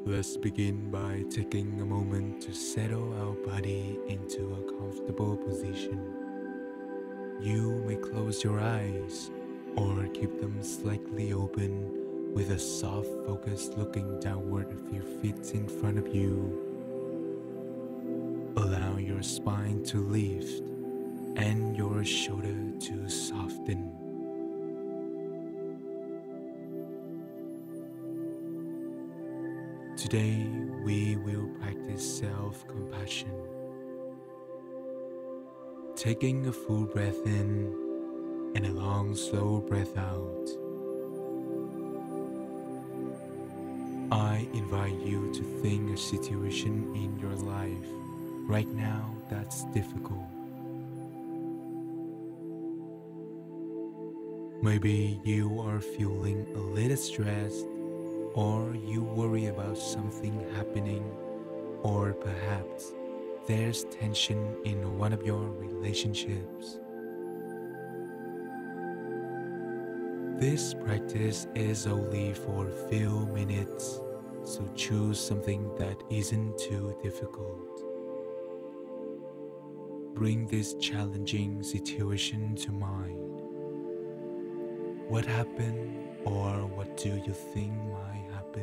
Let's begin by taking a moment to settle our body into a comfortable position. You may close your eyes or keep them slightly open with a soft focus looking downward a few feet in front of you. Allow your spine to lift and your shoulder to soften. Today, we will practice self-compassion. Taking a full breath in and a long, slow breath out. I invite you to think a situation in your life right now that's difficult. Maybe you are feeling a little stressed, or you worry about something happening, or perhaps there's tension in one of your relationships. This practice is only for a few minutes, so choose something that isn't too difficult. Bring this challenging situation to mind. What happened, or what do you think might happen?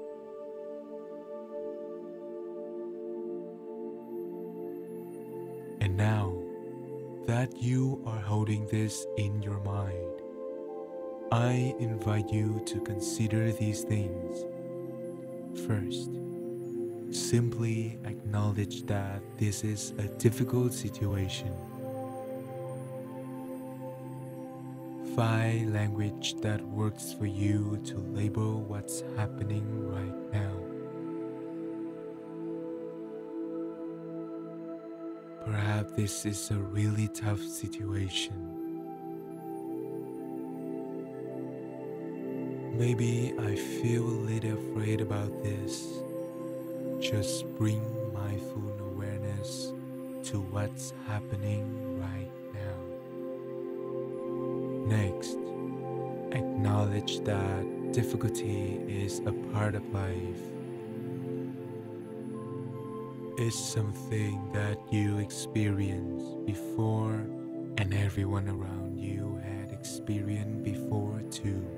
And now that you are holding this in your mind, I invite you to consider these things. First, simply acknowledge that this is a difficult situation. Find language that works for you to label what's happening right now. Perhaps this is a really tough situation. Maybe I feel a little afraid about this. Just bring mindful awareness to what's happening right now. Next, acknowledge that difficulty is a part of life. It's something that you experienced before, and everyone around you had experienced before too.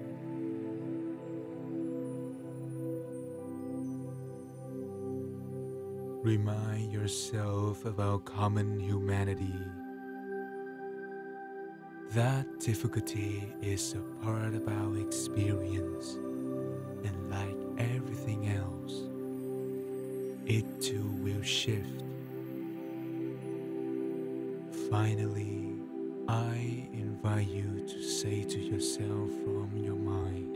Remind yourself about common humanity. That difficulty is a part of our experience, and like everything else, it too will shift. Finally, I invite you to say to yourself from your mind,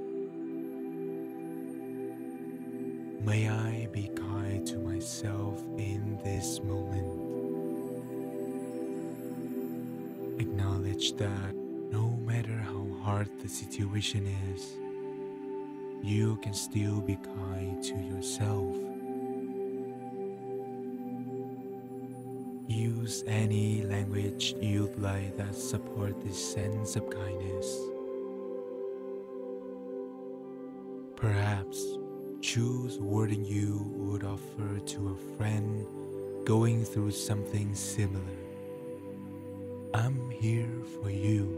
may I be kind to myself in this moment. Acknowledge that no matter how hard the situation is, you can still be kind to yourself. Use any language you'd like that support this sense of kindness. Perhaps choose wording you would offer to a friend going through something similar. I'm here for you.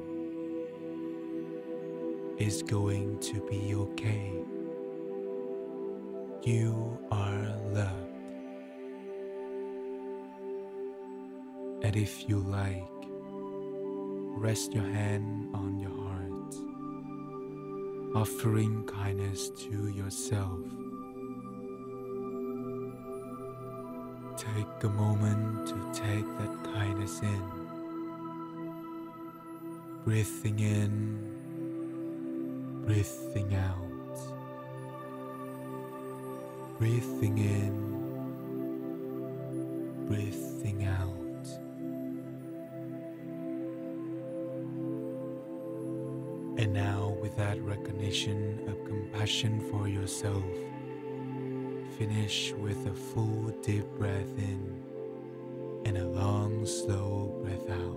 It's going to be okay. You are loved. And if you like, rest your hand on your heart, offering kindness to yourself. Take a moment to take that kindness in. Breathing in, breathing out. Breathing in, breathing out. And now, with that recognition of compassion for yourself, finish with a full deep breath in and a long, slow breath out.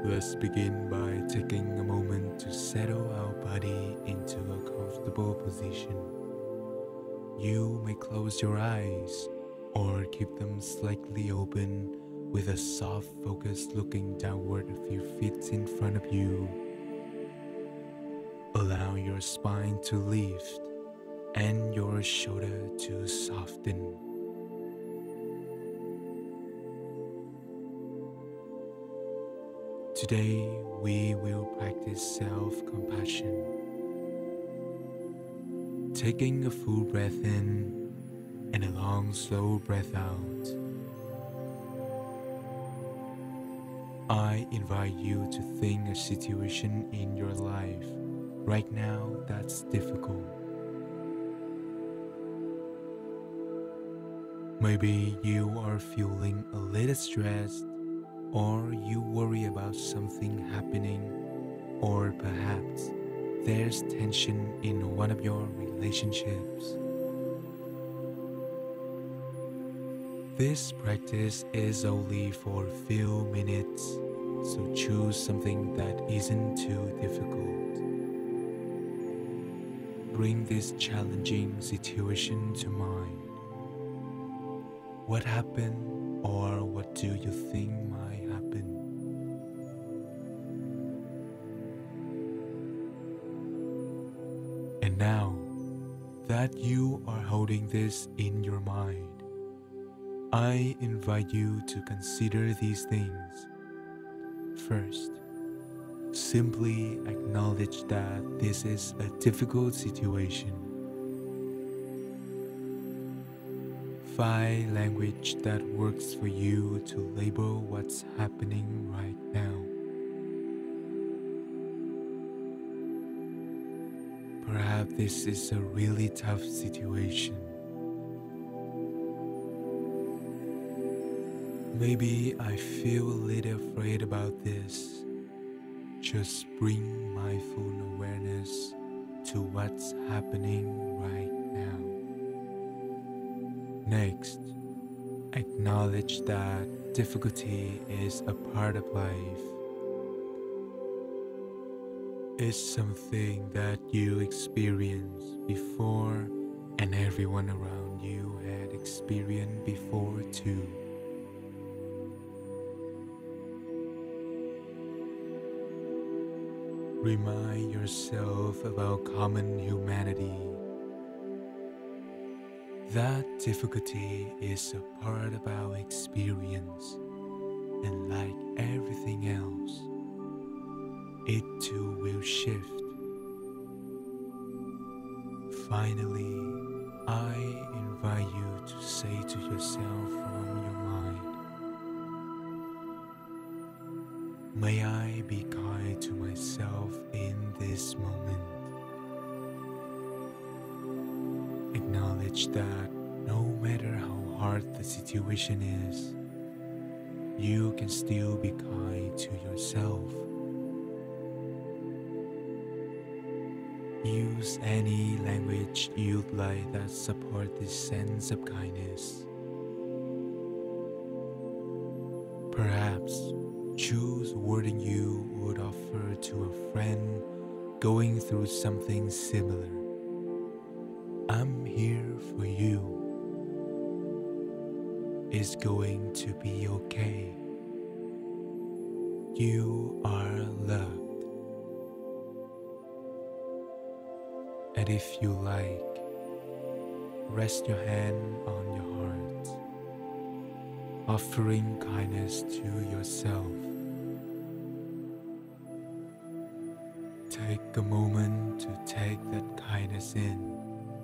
Let's begin by taking a moment to settle our body into a comfortable position. You may close your eyes or keep them slightly open with a soft focus looking downward a few feet in front of you. Allow your spine to lift and your shoulder to soften. Today, we will practice self-compassion. Taking a full breath in and a long, slow breath out. I invite you to think a situation in your life right now that's difficult. Maybe you are feeling a little stressed, or you worry about something happening, or perhaps there's tension in one of your relationships. This practice is only for a few minutes, so choose something that isn't too difficult. Bring this challenging situation to mind. What happened, or what do you think might happen? And now that you are holding this in your mind, I invite you to consider these things. First, simply acknowledge that this is a difficult situation. Find language that works for you to label what's happening right now. Perhaps this is a really tough situation. Maybe I feel a little afraid about this. Just bring mindful awareness to what's happening right now. Next, acknowledge that difficulty is a part of life. It's something that you experienced before, and everyone around you had experienced before too. Remind yourself about common humanity. That difficulty is a part of our experience, and like everything else, it too will shift. Finally, I invite you to say to yourself from your mind, may I be kind to myself in this moment. Acknowledge that no matter how hard the situation is, you can still be kind to yourself. Use any language you'd like that support this sense of kindness. Perhaps choose wording you would offer to a friend going through something similar. I'm here for you. It's going to be okay. You are loved. And if you like, rest your hand on your heart, offering kindness to yourself. Take a moment to take that kindness in.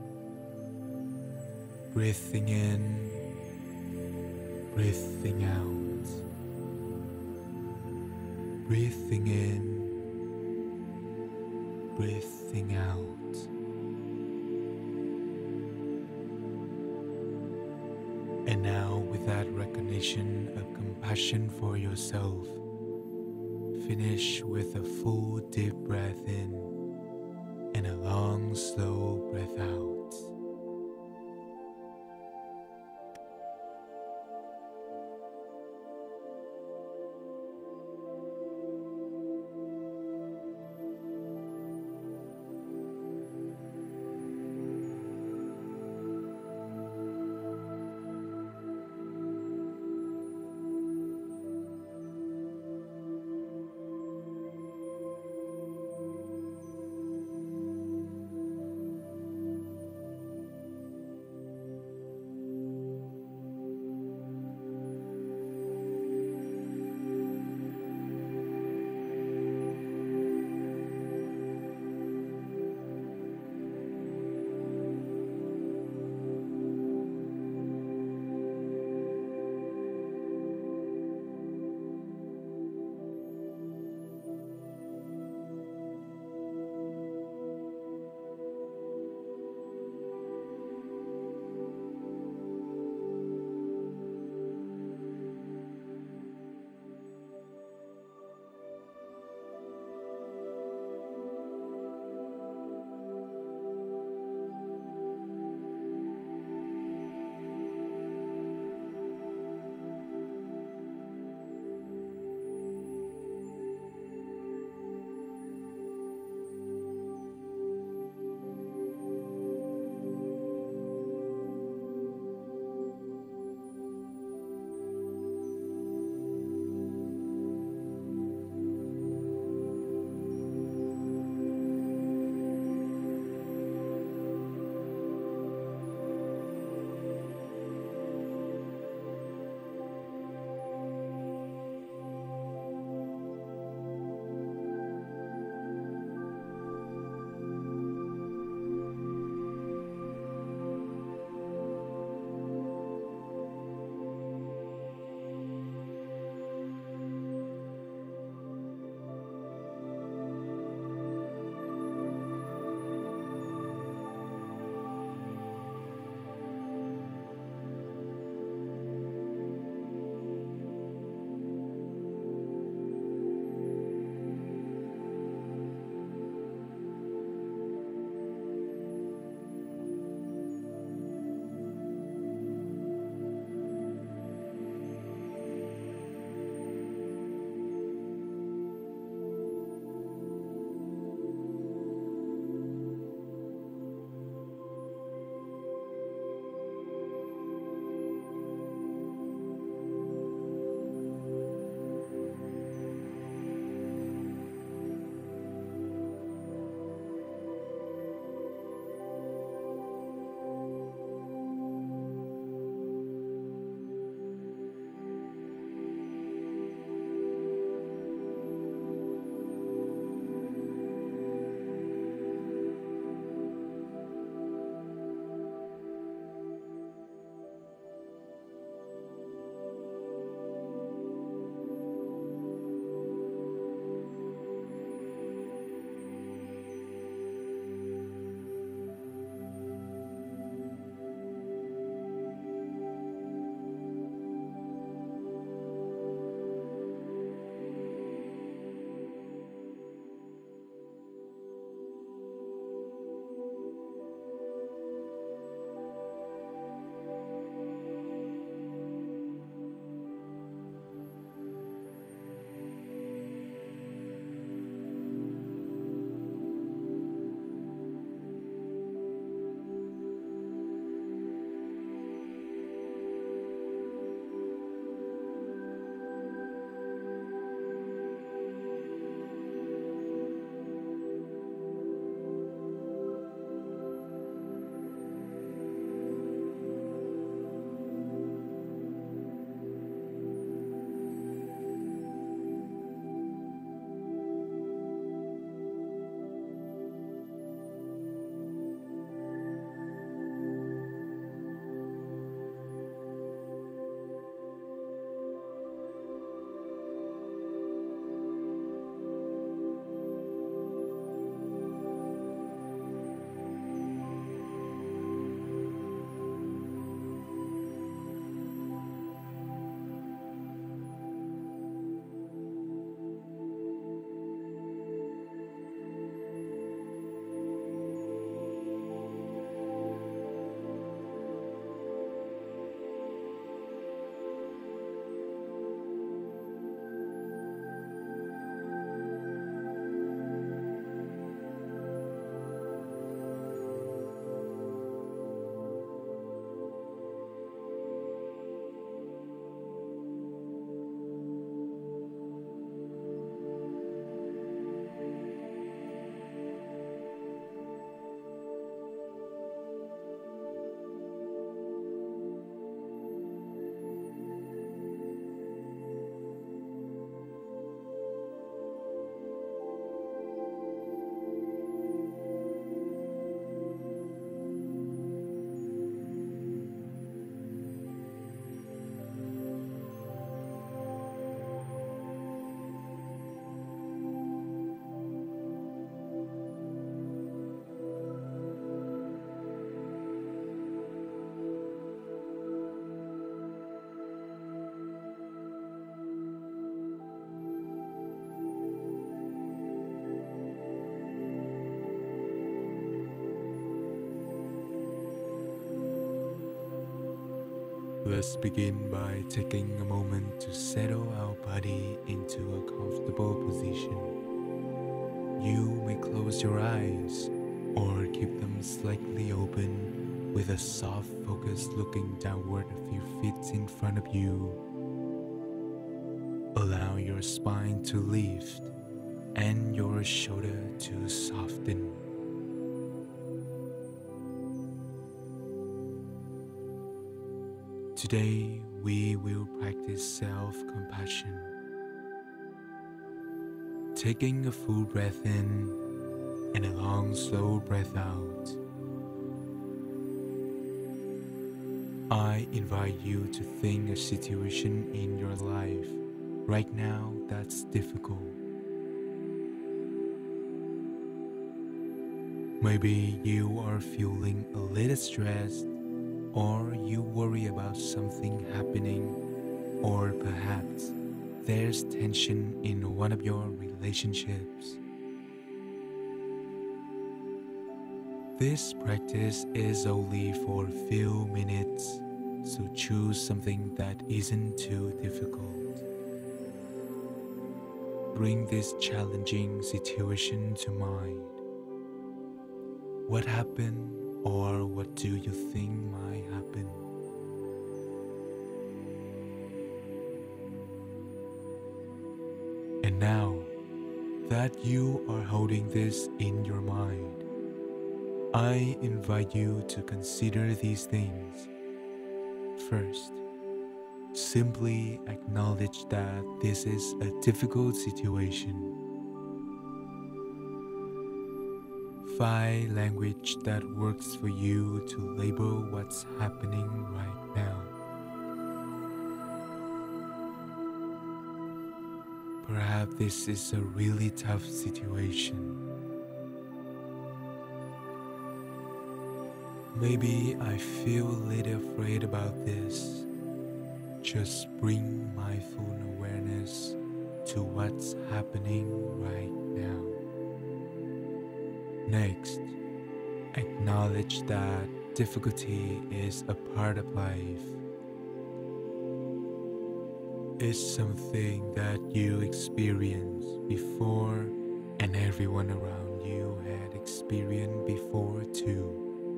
Breathing in, breathing out. Breathing in, breathing out. And now, with that recognition of compassion for yourself, finish with a full deep breath in and a long, slow breath out. Let's begin by taking a moment to settle our body into a comfortable position. You may close your eyes or keep them slightly open with a soft focus looking downward a few feet in front of you. Allow your spine to lift and your shoulder to soften. Today, we will practice self-compassion. Taking a full breath in and a long, slow breath out. I invite you to think a situation in your life right now that's difficult. Maybe you are feeling a little stressed, or you worry about something happening, or perhaps there's tension in one of your relationships. This practice is only for a few minutes, so choose something that isn't too difficult. Bring this challenging situation to mind. What happened, or what do you think might happen? And now that you are holding this in your mind, I invite you to consider these things. First, simply acknowledge that this is a difficult situation. Find language that works for you to label what's happening right now. Perhaps this is a really tough situation. Maybe I feel a little afraid about this. Just bring mindful awareness to what's happening right now. Next, acknowledge that difficulty is a part of life. It's something that you experienced before, and everyone around you had experienced before too.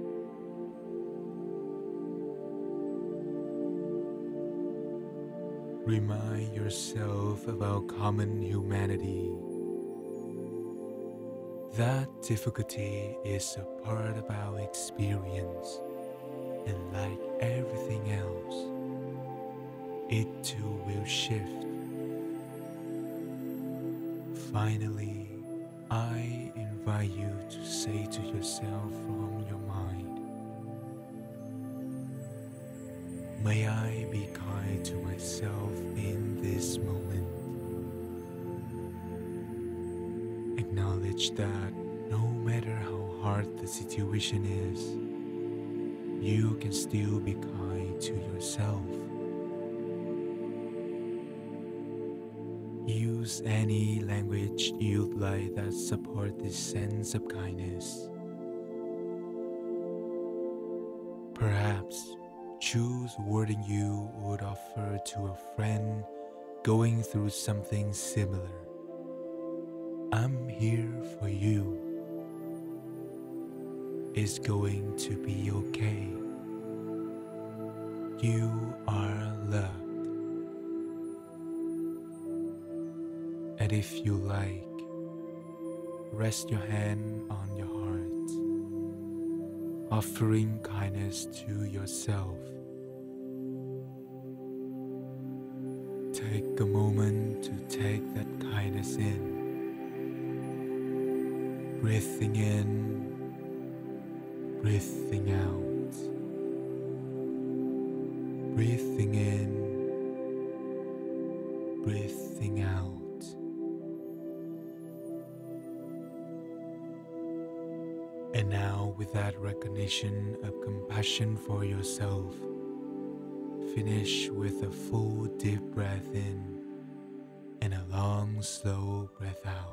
Remind yourself about common humanity. That difficulty is a part of our experience, and like everything else, it too will shift. Finally, I invite you to say to yourself from your mind, may I be kind to myself in this moment. Acknowledge that no matter how hard the situation is, you can still be kind to yourself. Use any language you'd like that support this sense of kindness. Perhaps choose wording you would offer to a friend going through something similar. I'm here for you. It's going to be okay. You are loved. And if you like, rest your hand on your heart, offering kindness to yourself. Take a moment to take that kindness in. Breathing in, breathing out. Breathing in, breathing out. And now, with that recognition of compassion for yourself, finish with a full deep breath in and a long, slow breath out.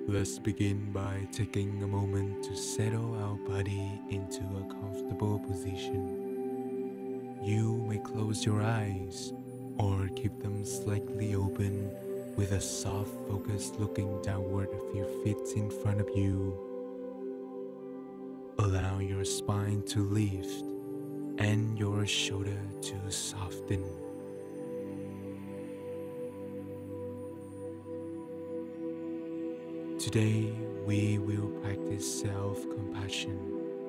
Let's begin by taking a moment to settle our body into a comfortable position. You may close your eyes or keep them slightly open with a soft focus looking downward a few feet in front of you. Allow your spine to lift and your shoulder to soften. Today, we will practice self-compassion.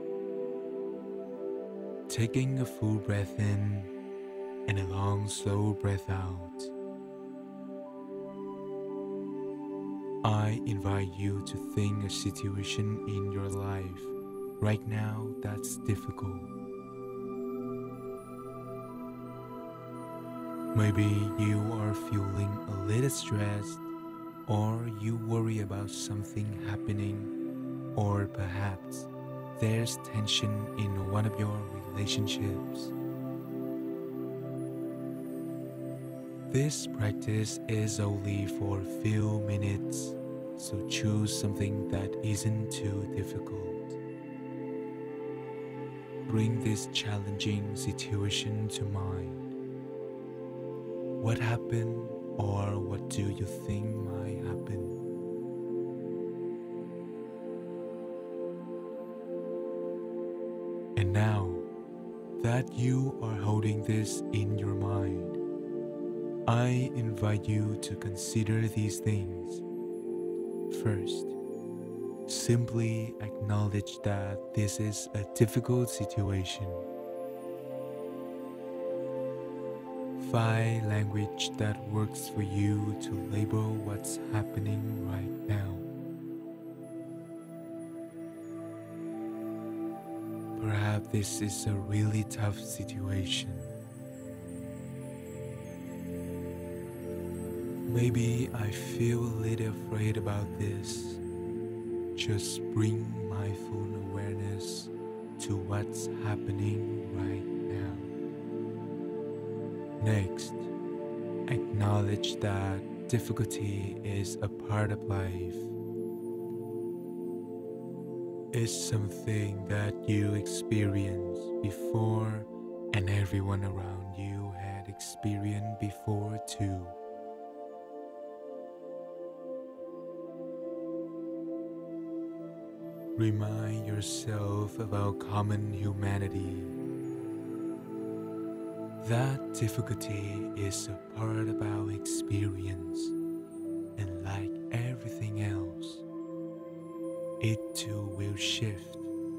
Taking a full breath in and a long, slow breath out. I invite you to think a situation in your life right now that's difficult. Maybe you are feeling a little stressed, or you worry about something happening, or perhaps there's tension in one of your relationships. This practice is only for a few minutes, so choose something that isn't too difficult. Bring this challenging situation to mind. What happened, or what do you think might happen? And now that you are holding this in your mind, I invite you to consider these things. First, simply acknowledge that this is a difficult situation. Find language that works for you to label what's happening right now. Perhaps this is a really tough situation. Maybe I feel a little afraid about this. Just bring mindful awareness to what's happening right now. Next, acknowledge that difficulty is a part of life. It's something that you experienced before, and everyone around you had experienced before too. Remind yourself about common humanity. That difficulty is a part of our experience, and like everything else, it too will shift.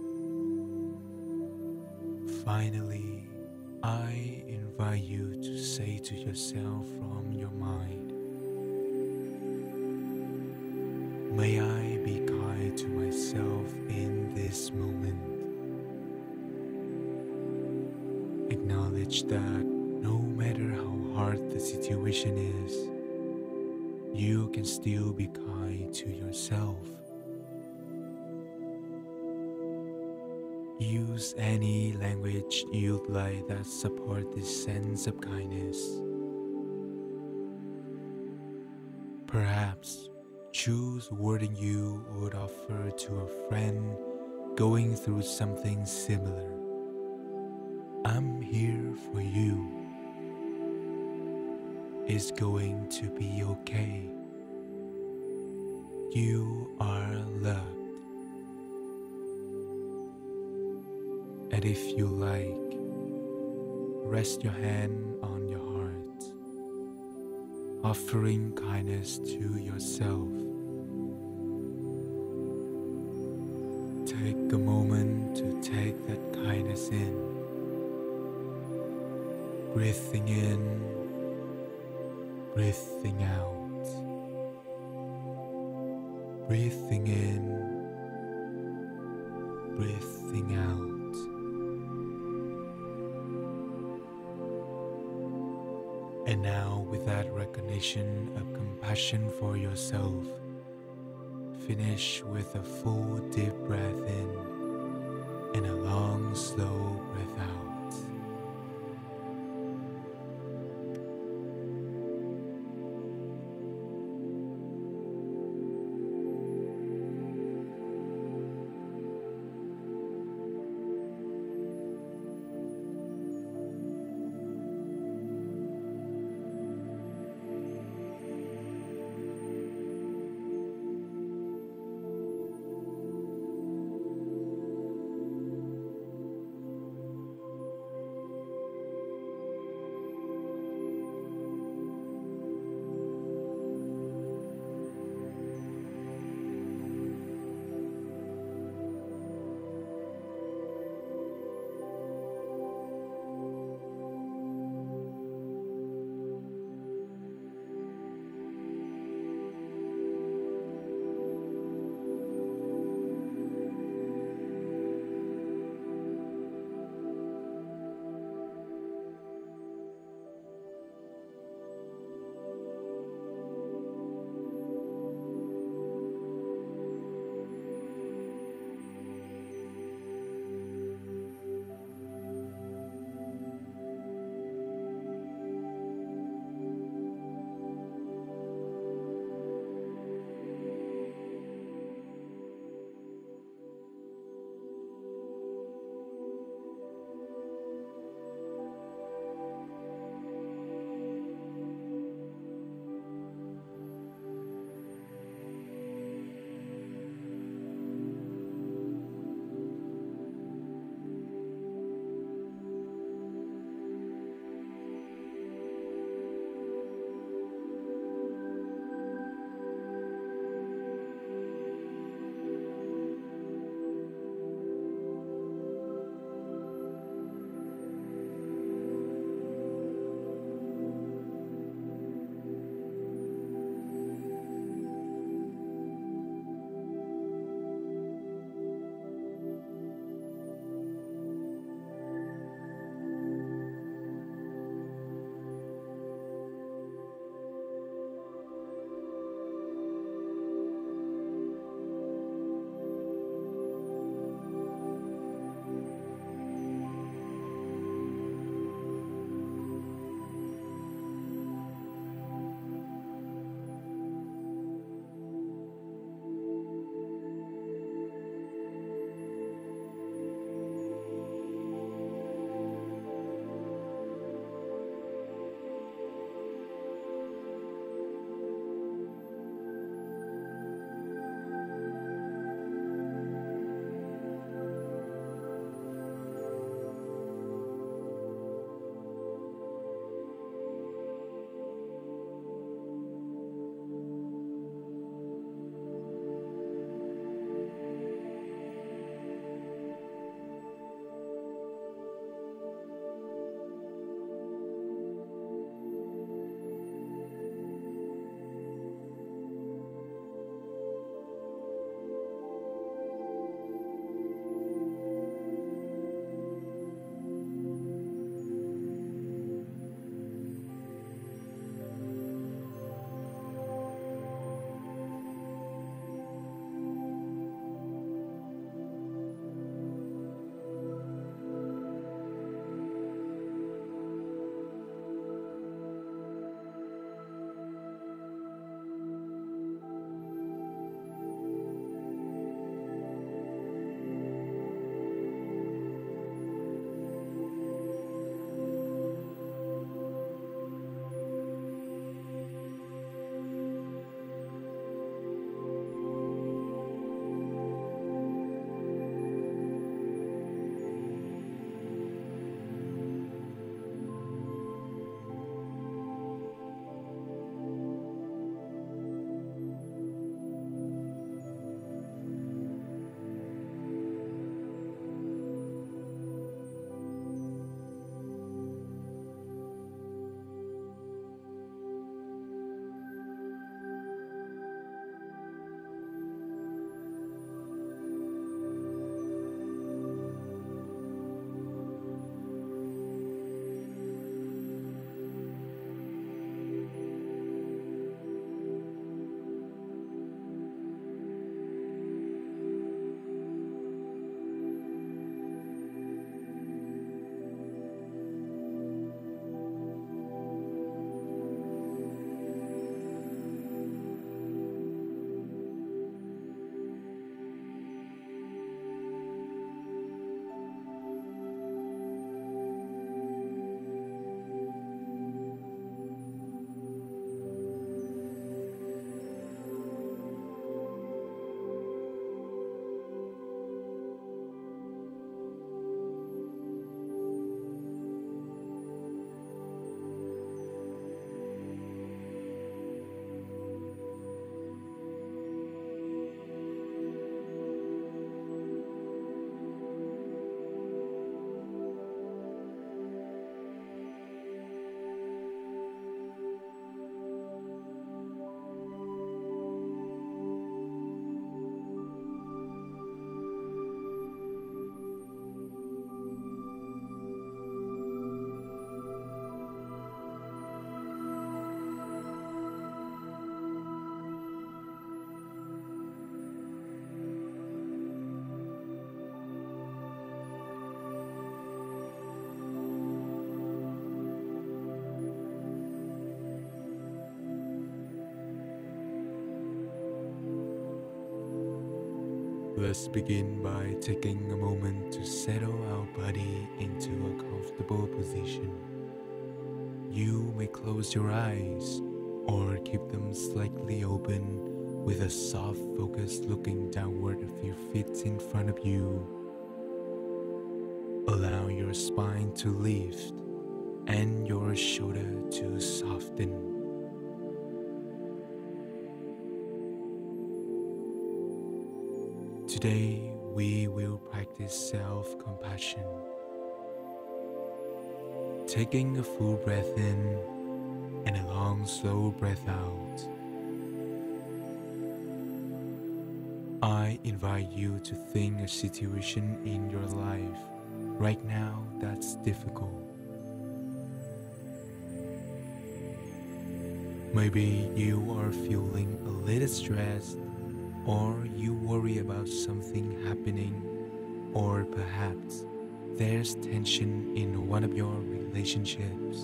Finally, I invite you to say to yourself from your mind, may I be kind to myself in this moment. Acknowledge that no matter how hard the situation is, you can still be kind to yourself. Use any language you'd like that support this sense of kindness. Perhaps choose wording you would offer to a friend going through something similar. I'm here for you. It's going to be okay. You are loved. And if you like, rest your hand on your heart, offering kindness to yourself. Take a moment to take that kindness in, breathing in, breathing out, breathing in, breathing out. And now, with that recognition of compassion for yourself, finish with a full deep breath in and a long, slow breath out. Let's begin by taking a moment to settle our body into a comfortable position. You may close your eyes or keep them slightly open with a soft focus looking downward a few feet in front of you. Allow your spine to lift and your shoulder to soften. Today, we will practice self-compassion. Taking a full breath in and a long, slow breath out. I invite you to think a situation in your life right now that's difficult. Maybe you are feeling a little stressed, or you worry about something happening, or perhaps there's tension in one of your relationships.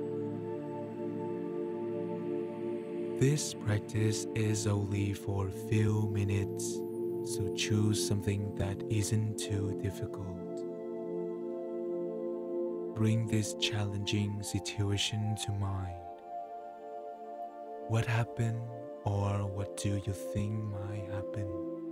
This practice is only for a few minutes, so choose something that isn't too difficult. Bring this challenging situation to mind. What happened, or what do you think might happen?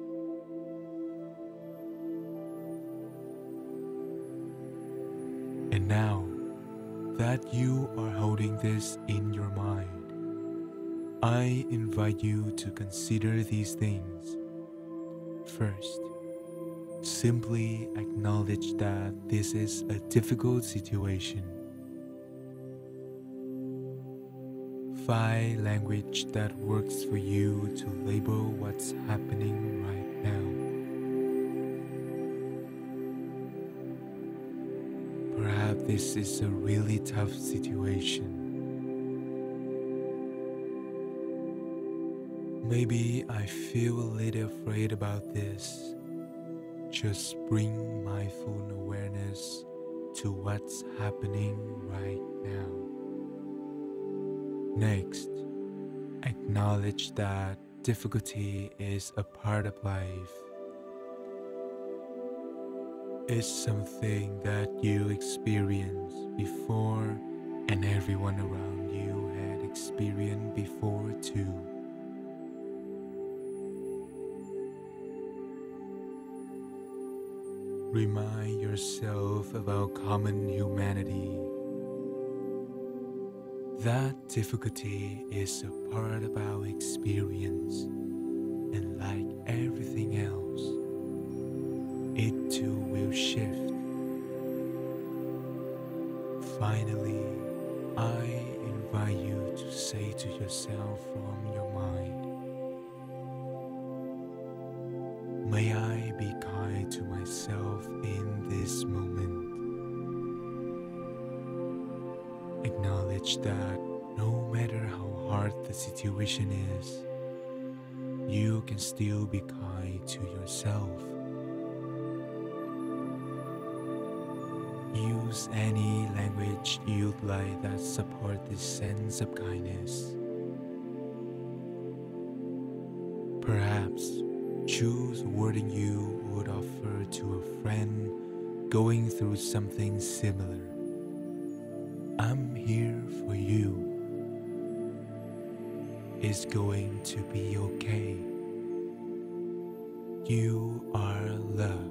And now that you are holding this in your mind, I invite you to consider these things. First, simply acknowledge that this is a difficult situation. Find language that works for you to label what's happening right now. Perhaps this is a really tough situation. Maybe I feel a little afraid about this. Just bring mindful awareness to what's happening right now. Next, acknowledge that difficulty is a part of life. It's something that you experienced before, and everyone around you had experienced before too. Remind yourself about common humanity. That difficulty is a part of our experience, and like everything else, it too will shift. Finally, I invite you to say to yourself from your mind, may I be kind to myself in this moment. Acknowledge that no matter how hard the situation is, you can still be kind to yourself. Use any language you'd like that support this sense of kindness. Perhaps choose wording you would offer to a friend going through something similar. I'm here for you. It's going to be okay. You are loved.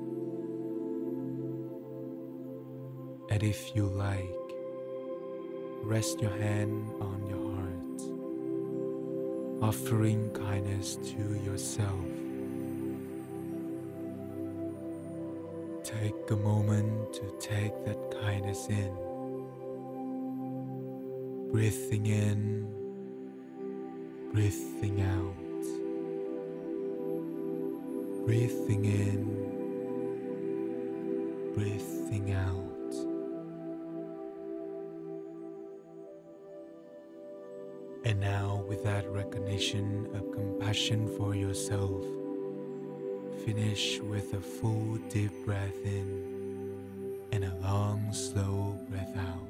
And if you like, rest your hand on your heart, offering kindness to yourself. Take a moment to take that kindness in. Breathing in, breathing out. Breathing in, breathing out. And now, with that recognition of compassion for yourself, finish with a full deep breath in and a long, slow breath out.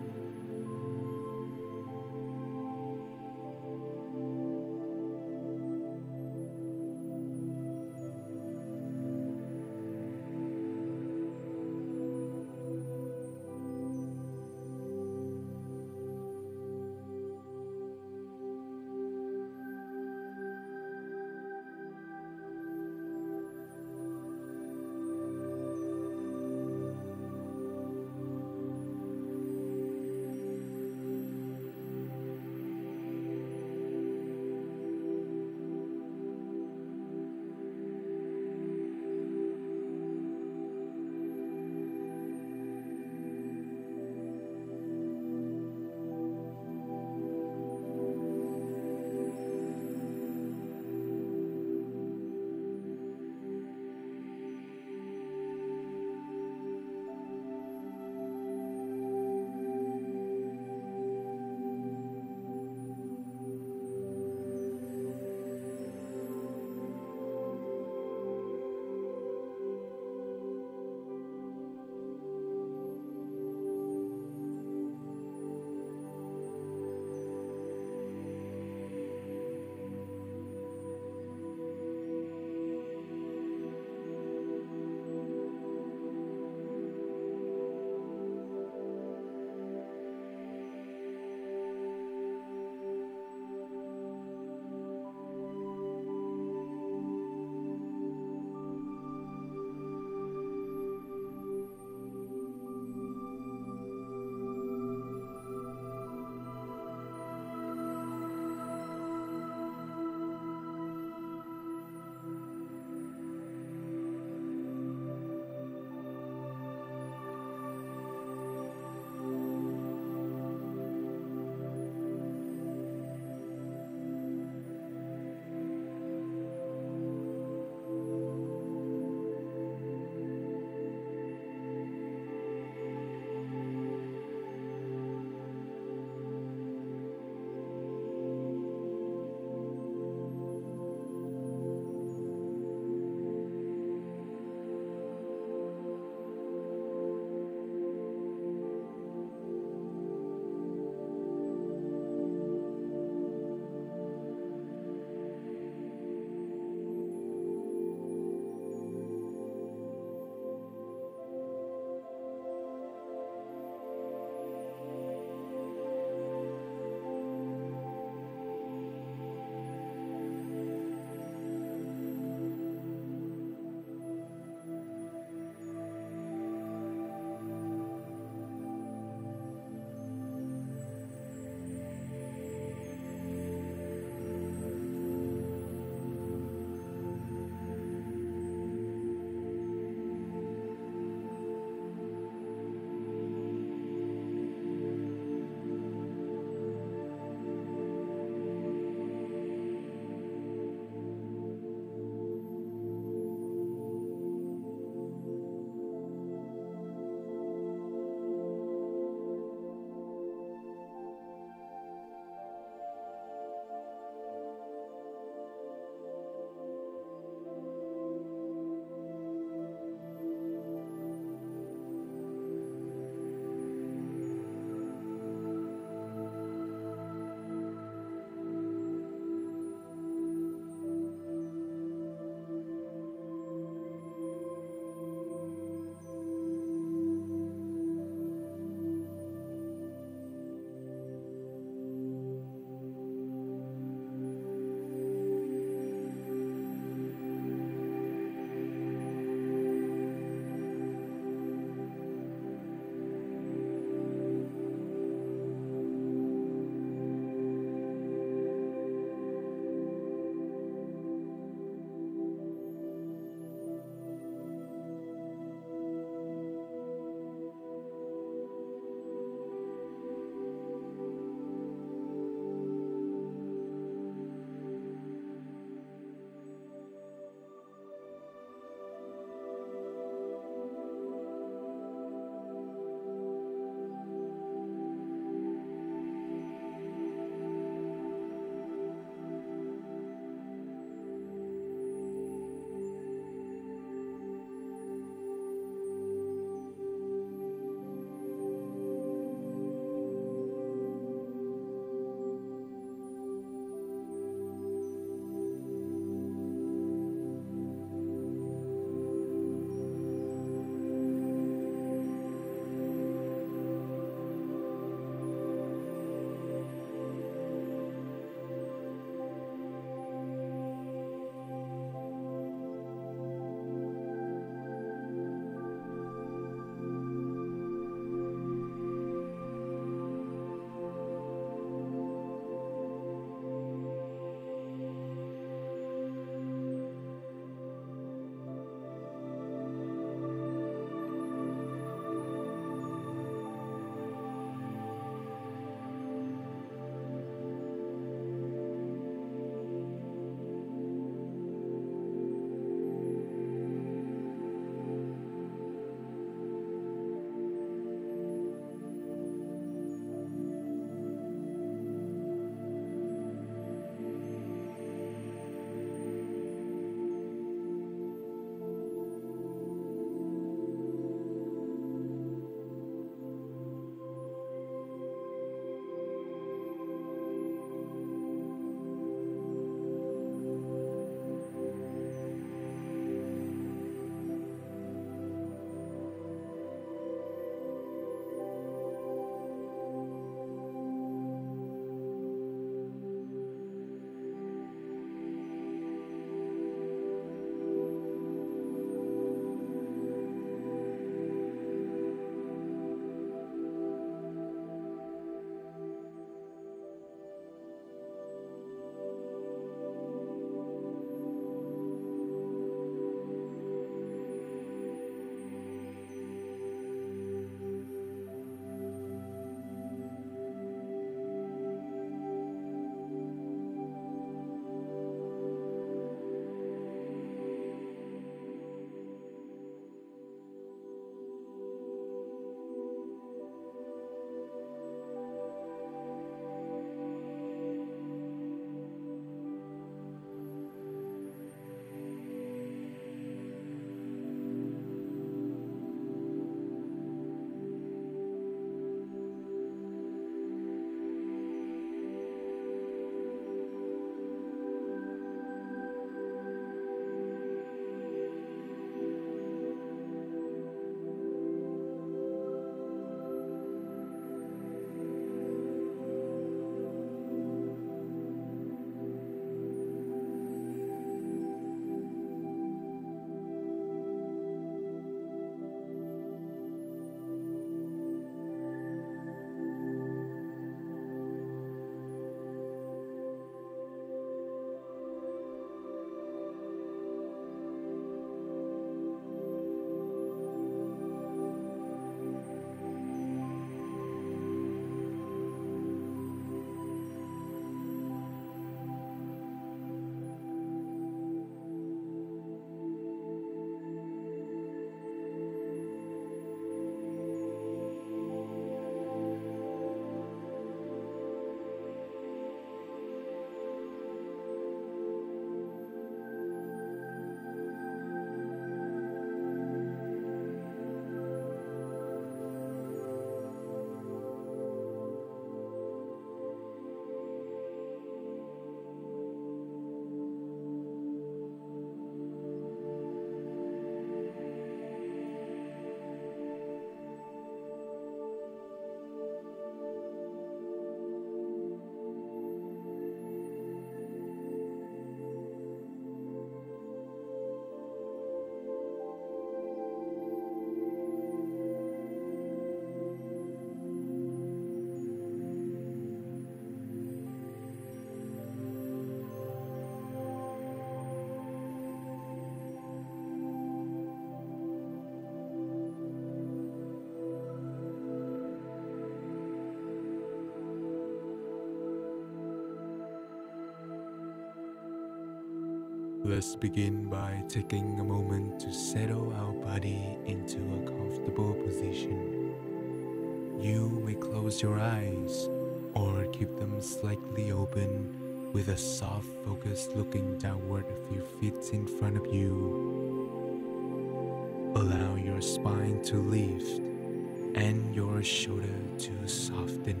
Let's begin by taking a moment to settle our body into a comfortable position. You may close your eyes or keep them slightly open with a soft focus looking downward a few feet in front of you. Allow your spine to lift and your shoulder to soften.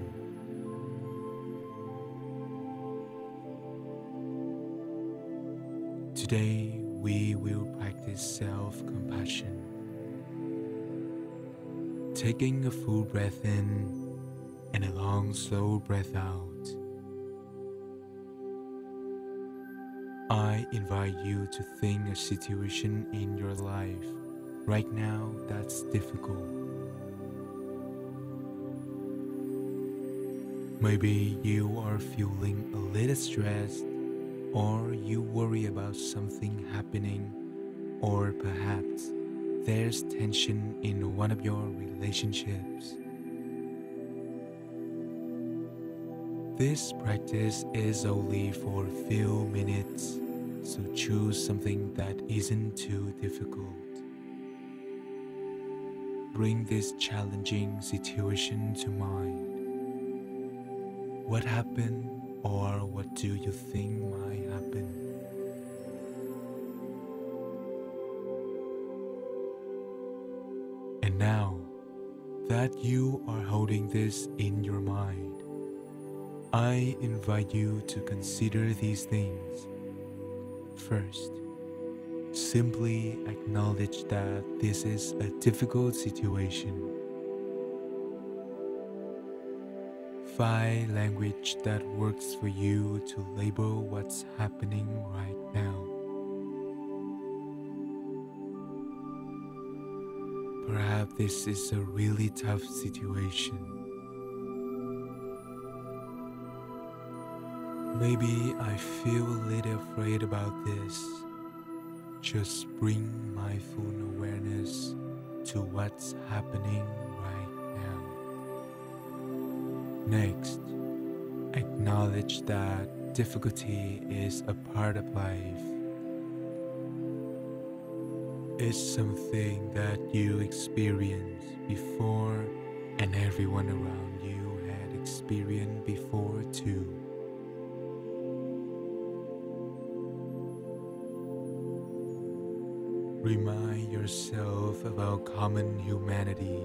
Today, we will practice self-compassion. Taking a full breath in and a long, slow breath out. I invite you to think a situation in your life right now that's difficult. Maybe you are feeling a little stressed, or you worry about something happening, or perhaps there's tension in one of your relationships. This practice is only for a few minutes, so choose something that isn't too difficult. Bring this challenging situation to mind. What happened, or what do you think might happen? And now that you are holding this in your mind, I invite you to consider these things. First, simply acknowledge that this is a difficult situation. Find language that works for you to label what's happening right now. Perhaps this is a really tough situation. Maybe I feel a little afraid about this. Just bring mindful awareness to what's happening right now. Next, acknowledge that difficulty is a part of life. It's something that you experienced before, and everyone around you had experienced before too. Remind yourself about common humanity.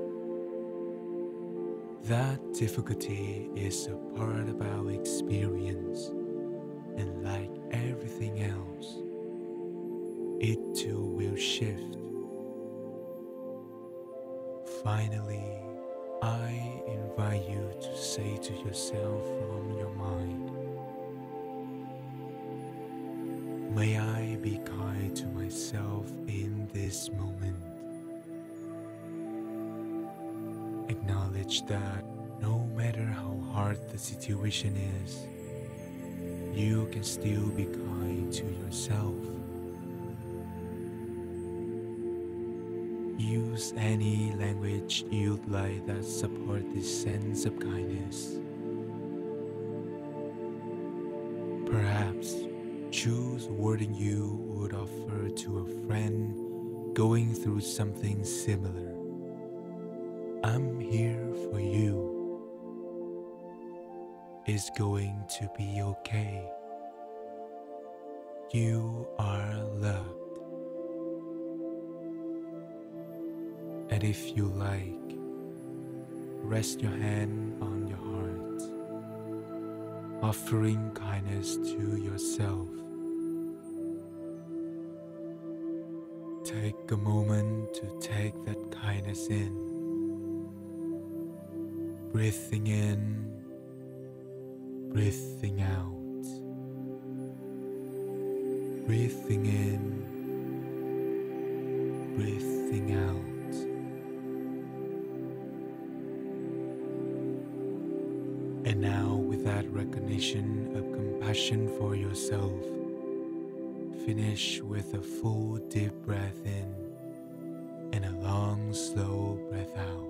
That difficulty is a part of our experience, and like everything else, it too will shift. Finally, I invite you to say to yourself from your mind, may I be kind to myself in this moment. Acknowledge that no matter how hard the situation is, you can still be kind to yourself. Use any language you'd like that support this sense of kindness. Perhaps choose wording you would offer to a friend going through something similar. I'm here for you. It's going to be okay. You are loved. And if you like, rest your hand on your heart, offering kindness to yourself. Take a moment to take that kindness in, breathing in, breathing out, breathing in, breathing out. And now, with that recognition of compassion for yourself, finish with a full deep breath in and a long, slow breath out.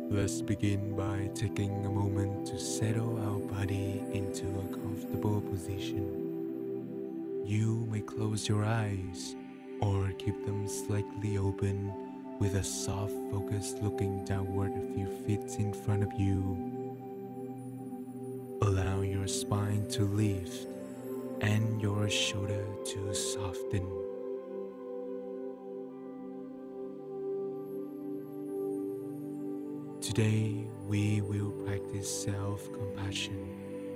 Let's begin by taking a moment to settle our body into a comfortable position. You may close your eyes or keep them slightly open with a soft focus looking downward a few feet in front of you. Allow your spine to lift and your shoulder to soften. Today, we will practice self-compassion.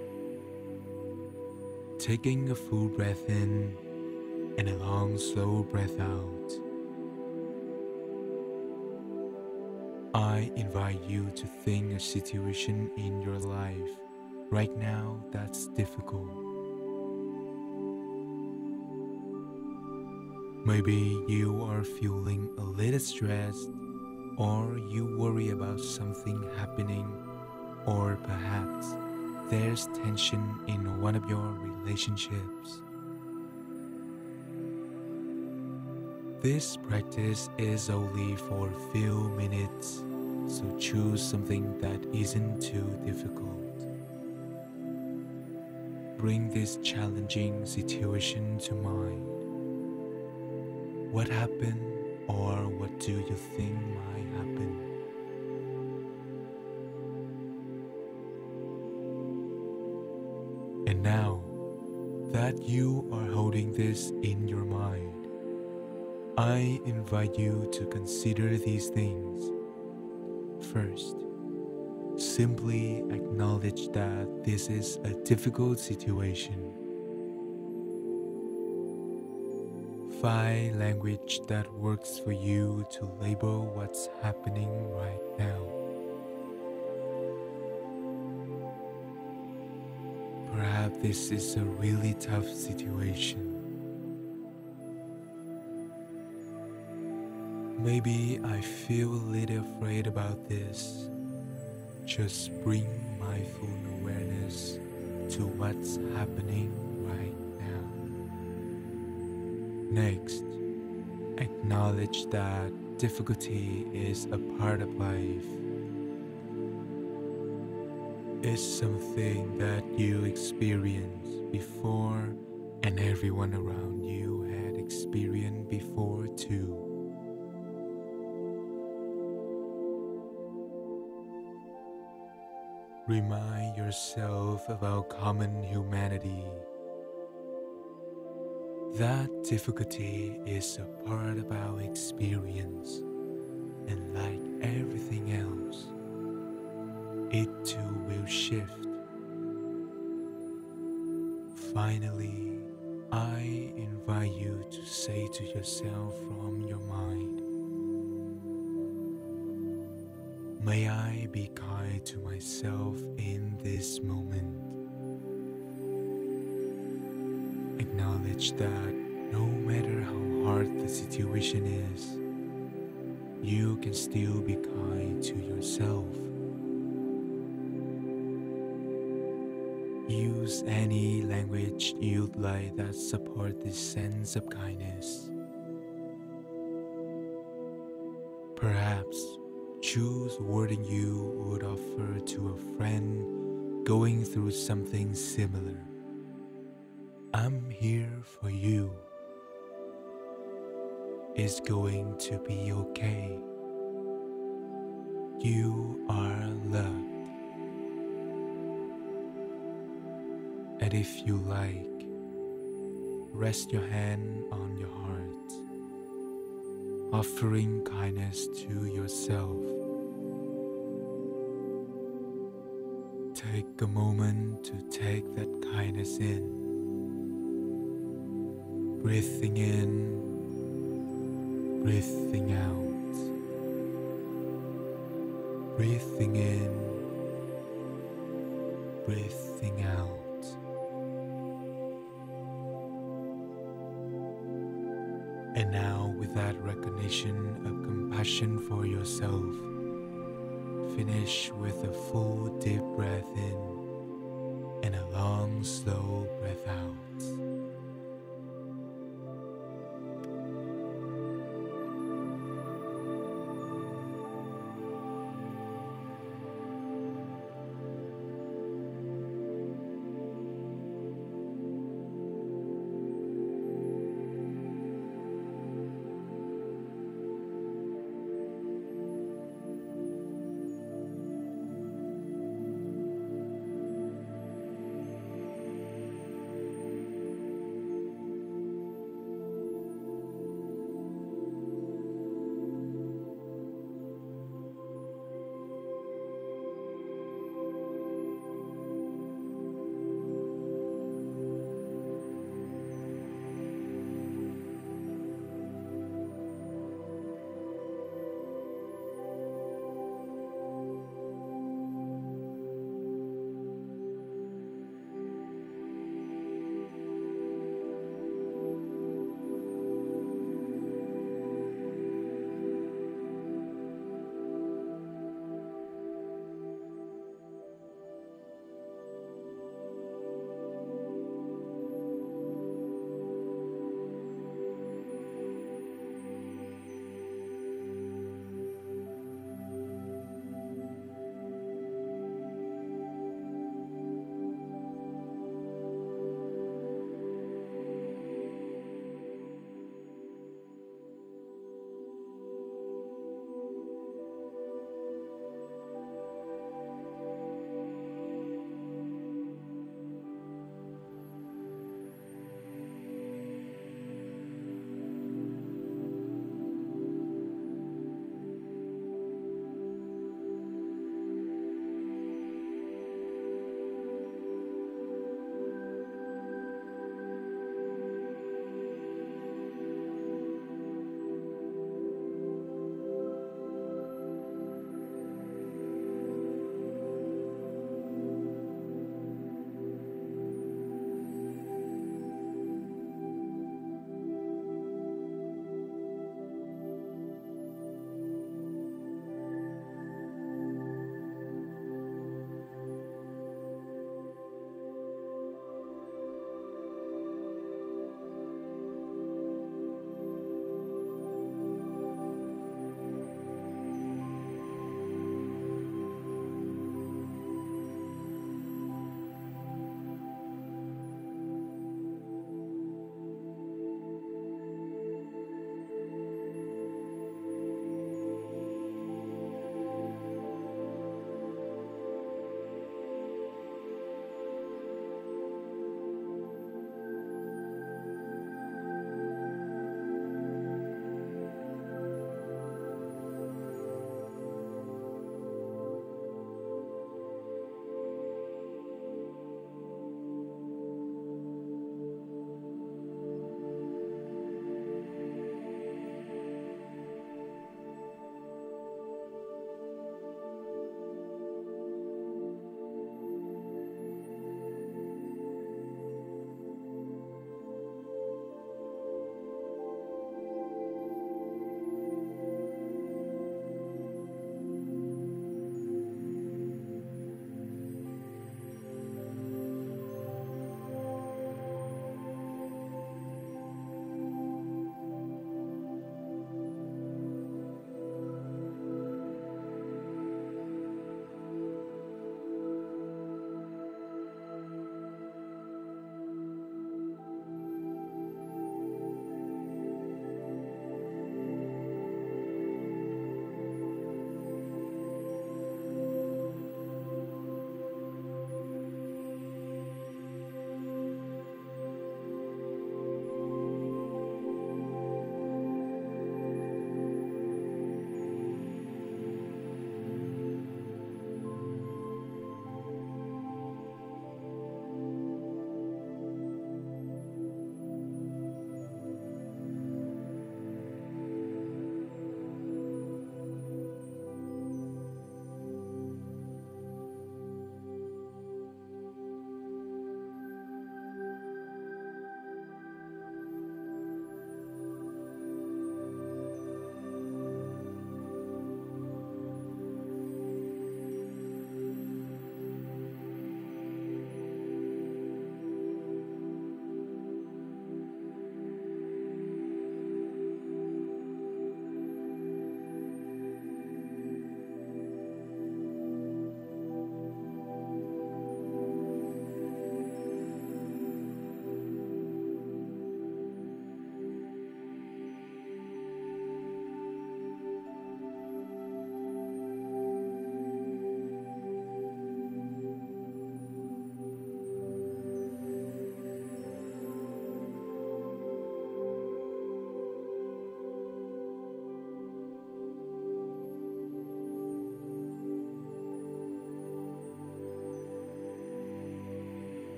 Taking a full breath in and a long, slow breath out. I invite you to think a situation in your life right now that's difficult. Maybe you are feeling a little stressed, or you worry about something happening, or perhaps there's tension in one of your relationships. This practice is only for a few minutes, so choose something that isn't too difficult. Bring this challenging situation to mind. What happened, or what do you think might happen? And now that you are holding this in your mind, I invite you to consider these things. First, simply acknowledge that this is a difficult situation. Find language that works for you to label what's happening right now. Perhaps this is a really tough situation. Maybe I feel a little afraid about this. Just bring mindful awareness to what's happening right now. Next, acknowledge that difficulty is a part of life. It's something that you experienced before, and everyone around you had experienced before too. Remind yourself of our common humanity. That difficulty is a part of our experience, and like everything else, it too will shift. Finally, I invite you to say to yourself from your mind, may I be kind to myself in this moment. Acknowledge that no matter how hard the situation is, you can still be kind to yourself. Use any language you'd like that support this sense of kindness. Perhaps choose wording you would offer to a friend going through something similar. I'm here for you. It's going to be okay. You are loved. And if you like, rest your hand on your heart, offering kindness to yourself. Take a moment to take that kindness in. Breathing in, breathing out. Breathing in, breathing out. And now, with that recognition of compassion for yourself, finish with a full deep breath in and a long, slow breath out.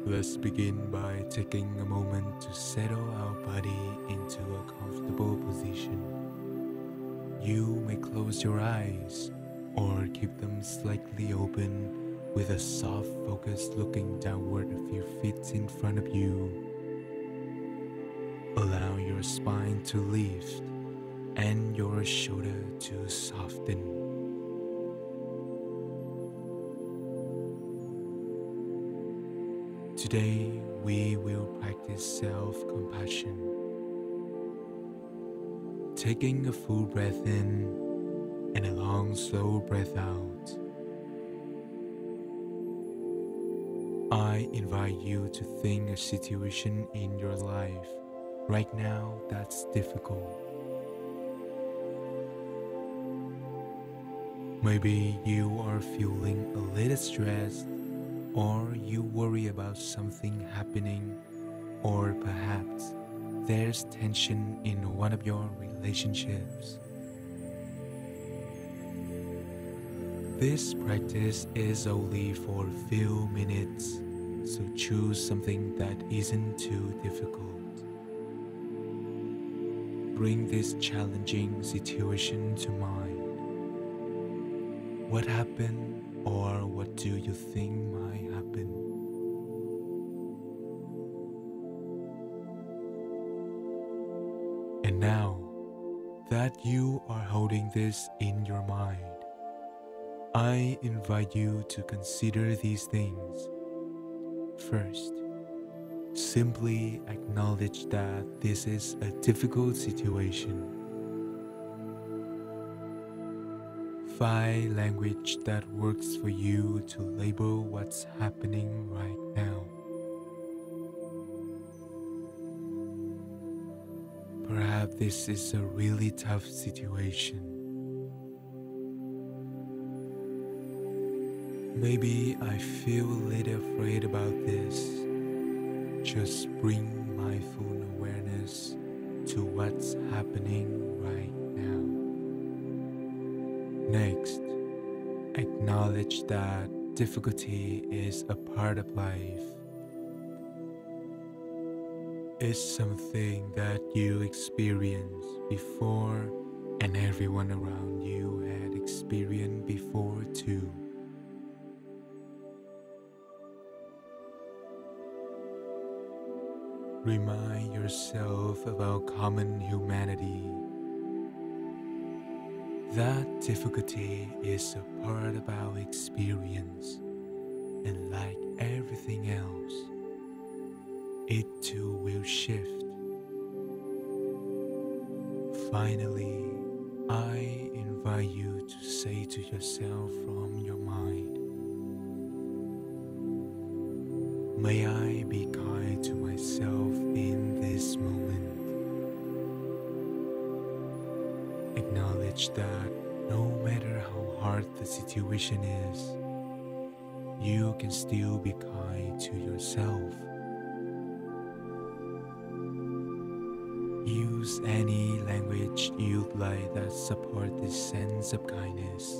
Let's begin by taking a moment to settle our body into a comfortable position. You may close your eyes or keep them slightly open with a soft focus looking downward a few feet in front of you. Allow your spine to lift and your shoulder to soften. Today, we will practice self-compassion. Taking a full breath in and a long, slow breath out. I invite you to think a situation in your life right now that's difficult. Maybe you are feeling a little stressed, or you worry about something happening, or perhaps there's tension in one of your relationships. This practice is only for a few minutes, so choose something that isn't too difficult. Bring this challenging situation to mind. What happened, or what do you think might happen? And now that you are holding this in your mind, I invite you to consider these things. First, simply acknowledge that this is a difficult situation. Find language that works for you to label what's happening right now. Perhaps this is a really tough situation. Maybe I feel a little afraid about this. Just bring mindful awareness to what's happening right now. Next, acknowledge that difficulty is a part of life. It's something that you experienced before, and everyone around you had experienced before too. Remind yourself about common humanity. That difficulty is a part of our experience, and like everything else, it too will shift. Finally, I invite you to say to yourself from your mind, may I be kind to myself in this moment. Acknowledge that no matter how hard the situation is, you can still be kind to yourself. Use any language you'd like that support this sense of kindness.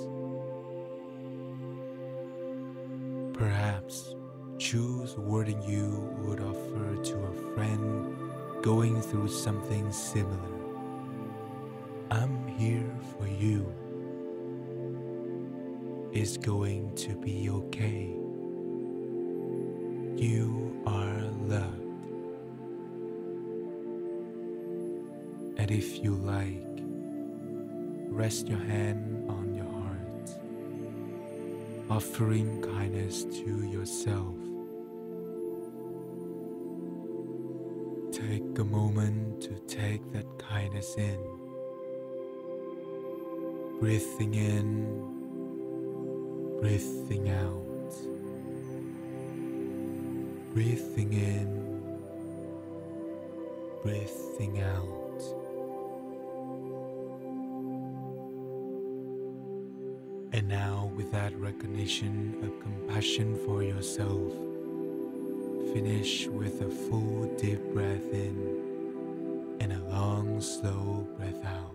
Perhaps choose wording you would offer to a friend going through something similar. I'm here for you. It's going to be okay. You are loved. And if you like, rest your hand on your heart, offering kindness to yourself. Take a moment to take that kindness in. Breathing in, breathing out. Breathing in, breathing out. And now, with that recognition of compassion for yourself, finish with a full deep breath in and a long, slow breath out.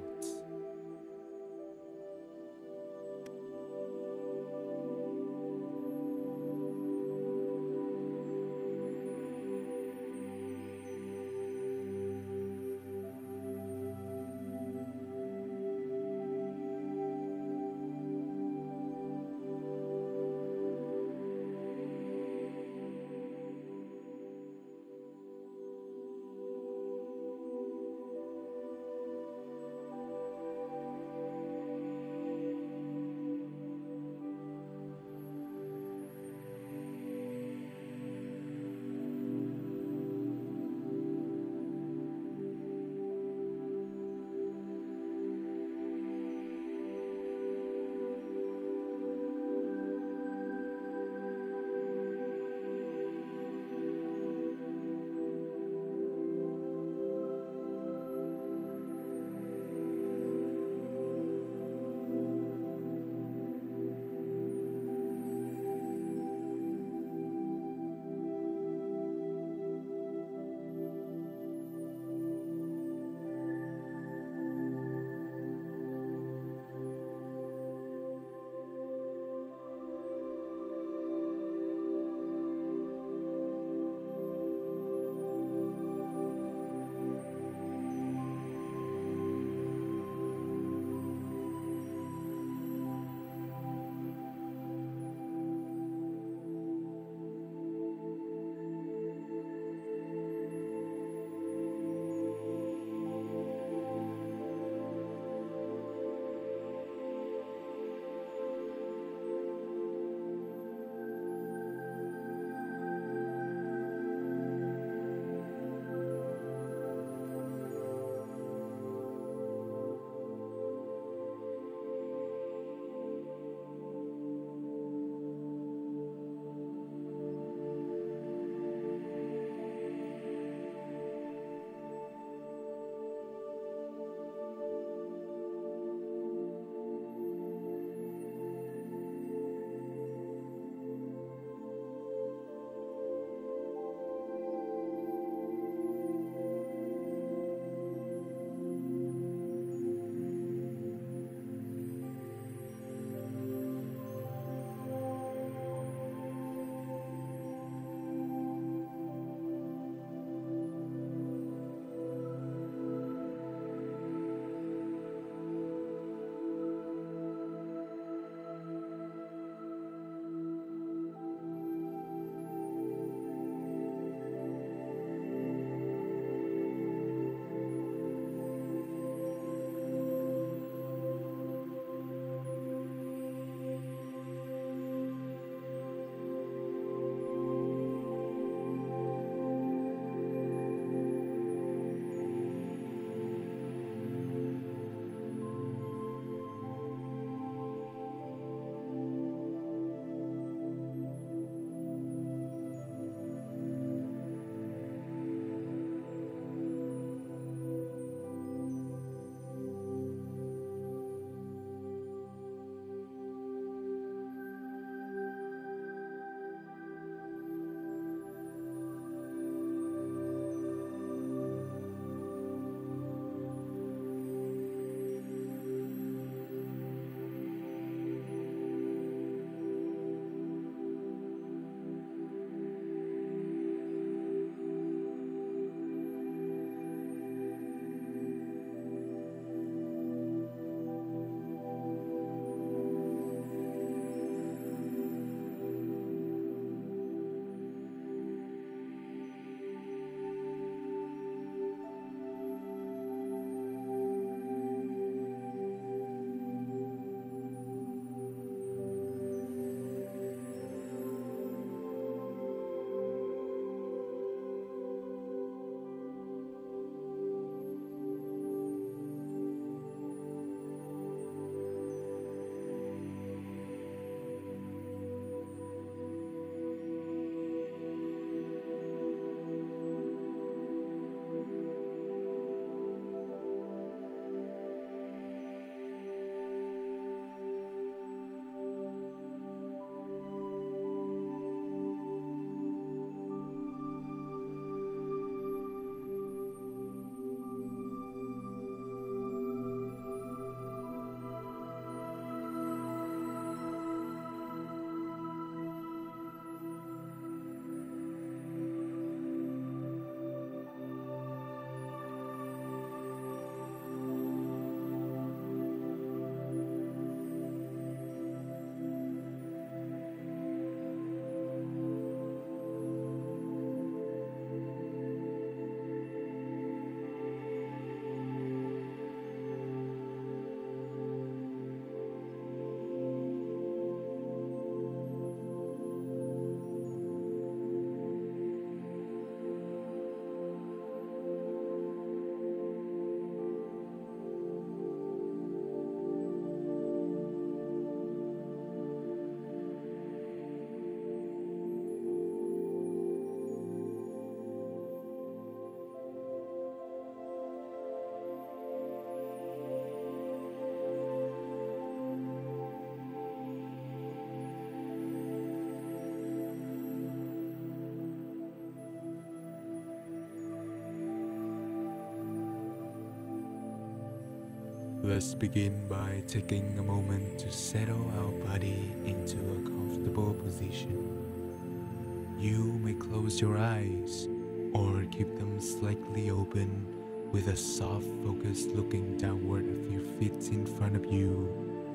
Let's begin by taking a moment to settle our body into a comfortable position. You may close your eyes or keep them slightly open with a soft focus looking downward a few feet in front of you.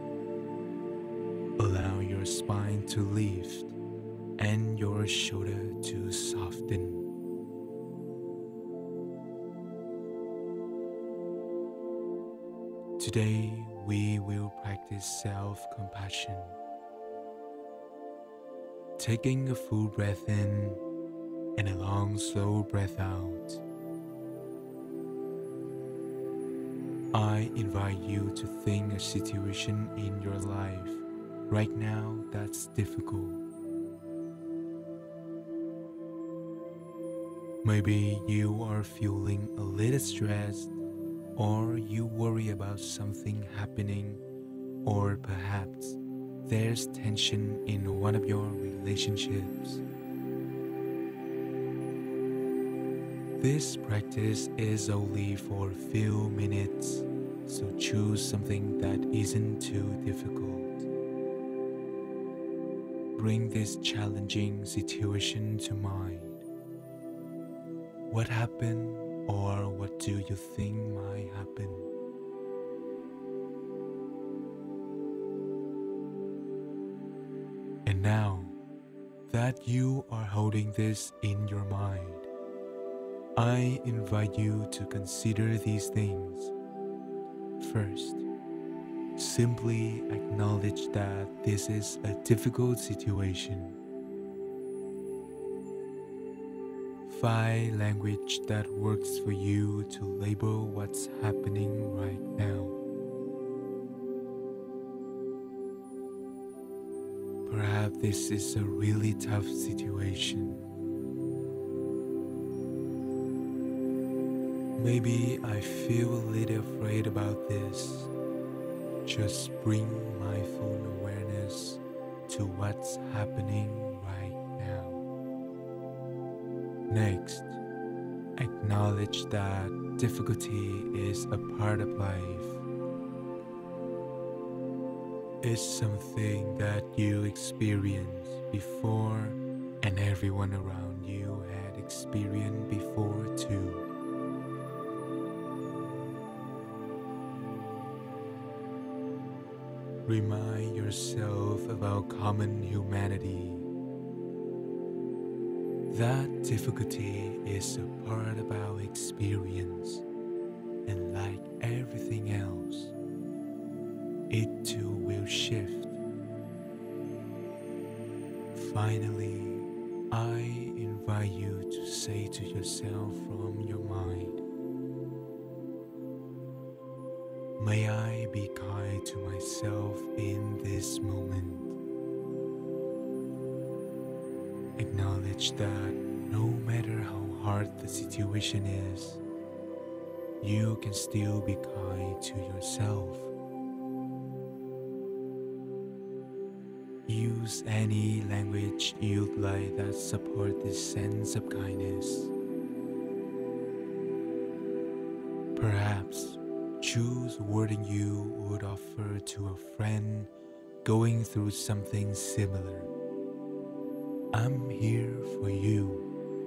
Allow your spine to lift and your shoulder to soften. Today, we will practice self-compassion. Taking a full breath in and a long, slow breath out. I invite you to think a situation in your life right now that's difficult. Maybe you are feeling a little stressed, or you worry about something happening, or perhaps there's tension in one of your relationships. This practice is only for a few minutes, so choose something that isn't too difficult. Bring this challenging situation to mind. What happened, or what do you think might happen? And now that you are holding this in your mind, I invite you to consider these things. First, simply acknowledge that this is a difficult situation. Find language that works for you to label what's happening right now. Perhaps this is a really tough situation. Maybe I feel a little afraid about this. Just bring mindful awareness to what's happening right now. Next, acknowledge that difficulty is a part of life. It's something that you experienced before, and everyone around you had experienced before too. Remind yourself about common humanity. That difficulty is a part of our experience, and like everything else, it too will shift. Finally, I invite you to say to yourself from your mind, may I be kind to myself in this moment. Acknowledge that no matter how hard the situation is, you can still be kind to yourself. Use any language you'd like that support this sense of kindness. Perhaps choose wording you would offer to a friend going through something similar. I'm here for you.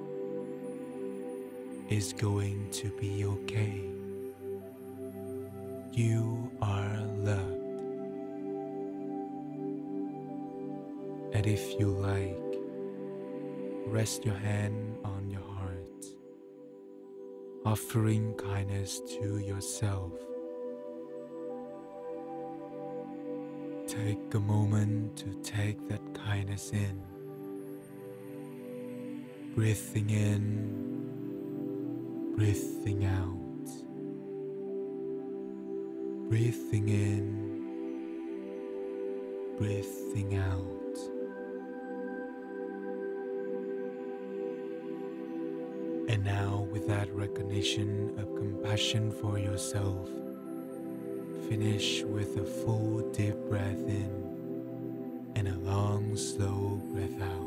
It's going to be okay. You are loved. And if you like, rest your hand on your heart, offering kindness to yourself. Take a moment to take that kindness in. Breathing in, breathing out. Breathing in, breathing out. And now, with that recognition of compassion for yourself, finish with a full deep breath in and a long, slow breath out.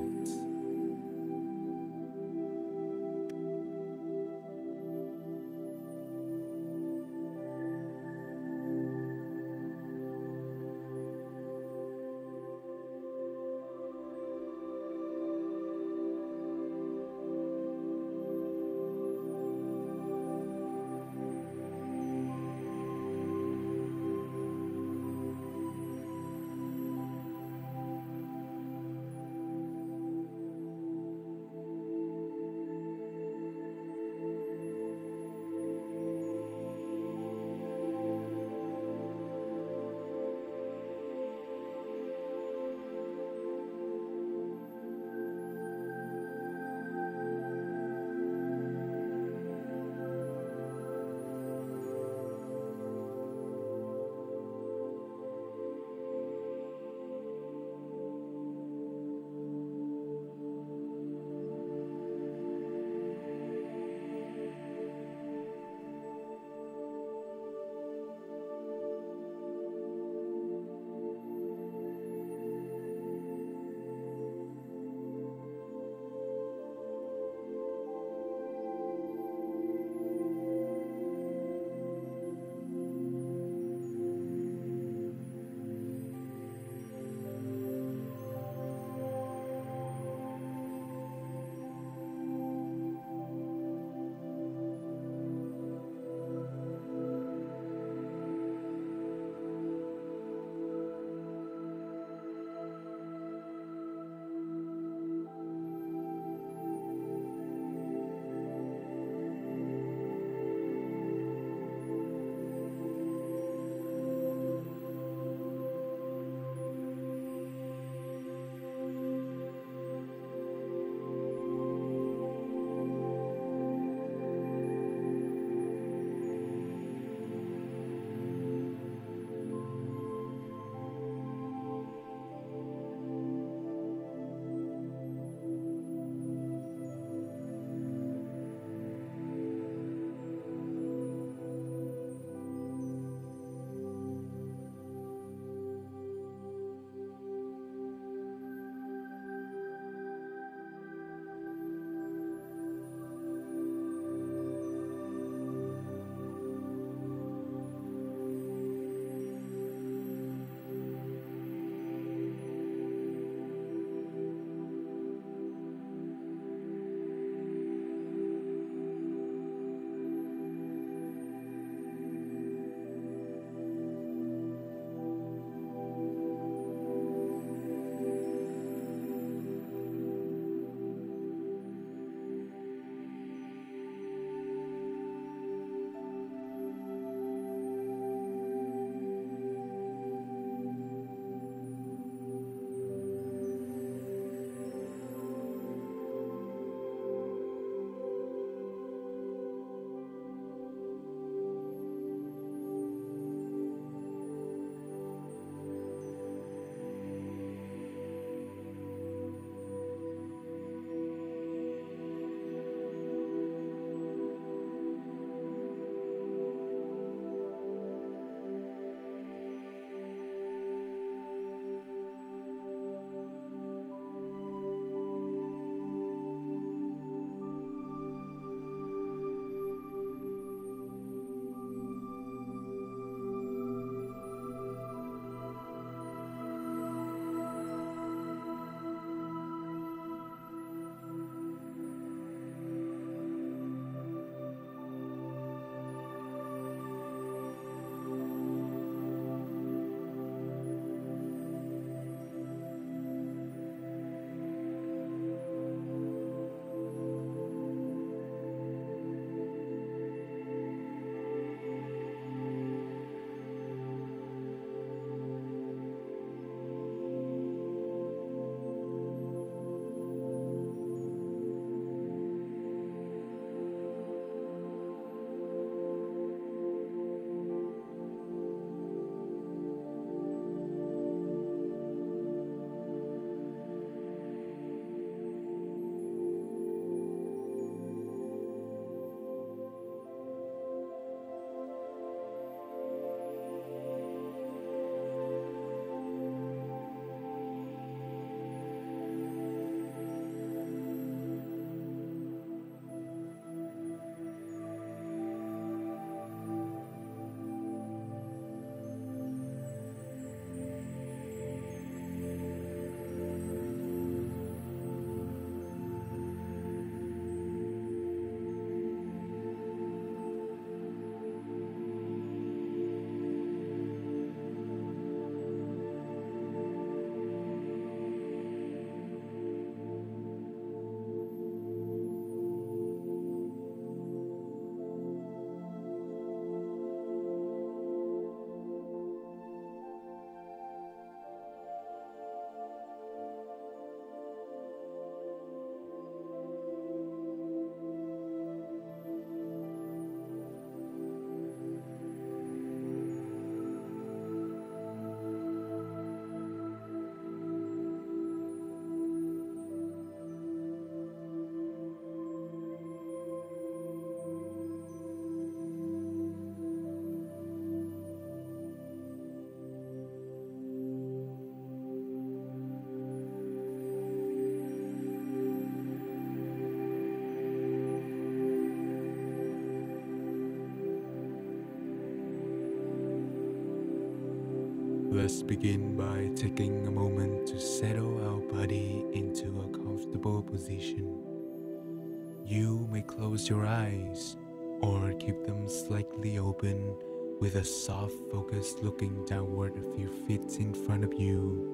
Let's begin by taking a moment to settle our body into a comfortable position. You may close your eyes or keep them slightly open with a soft focus looking downward a few feet in front of you.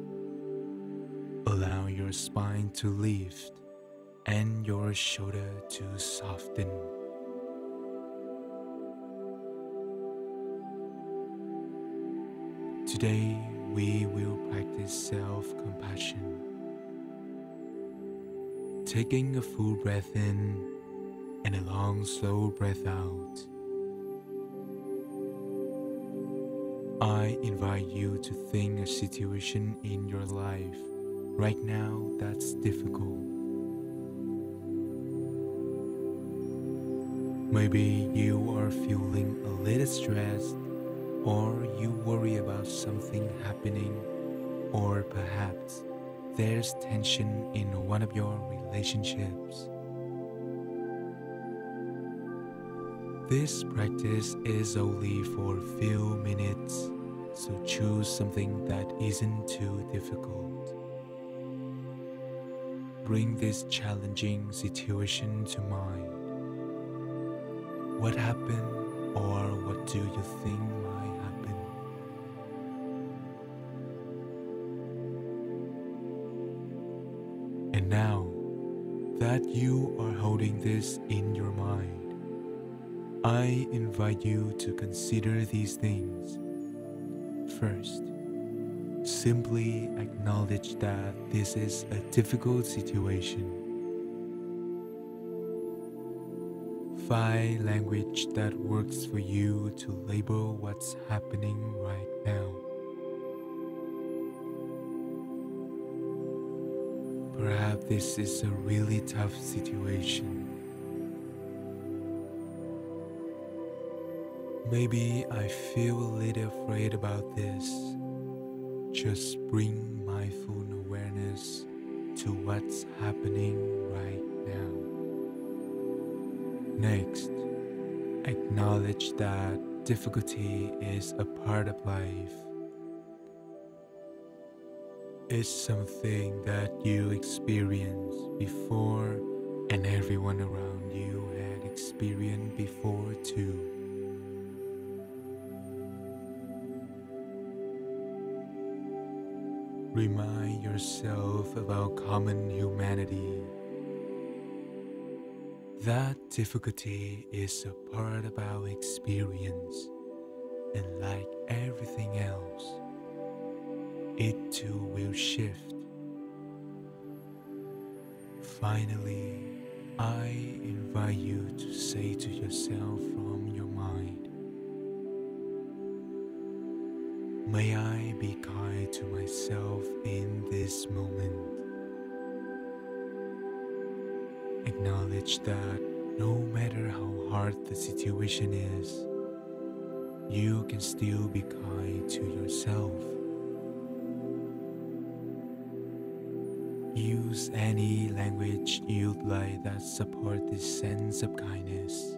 Allow your spine to lift and your shoulder to soften. Today, we will practice self-compassion. Taking a full breath in and a long, slow breath out. I invite you to think a situation in your life right now that's difficult. Maybe you are feeling a little stressed, or you worry about something happening, or perhaps there's tension in one of your relationships. This practice is only for a few minutes, so choose something that isn't too difficult. Bring this challenging situation to mind. What happened, or what do you think might happen? And now that you are holding this in your mind, I invite you to consider these things. First, simply acknowledge that this is a difficult situation. Find language that works for you to label what's happening right now. Perhaps this is a really tough situation. Maybe I feel a little afraid about this. Just bring mindful awareness to what's happening right now. Next, acknowledge that difficulty is a part of life. It's something that you experienced before, and everyone around you had experienced before too. Remind yourself about common humanity. That difficulty is a part of our experience, and like everything else, it too will shift. Finally, I invite you to say to yourself from your mind, may I be kind to myself in this moment. Acknowledge that no matter how hard the situation is, you can still be kind to yourself. Use any language you'd like that support this sense of kindness.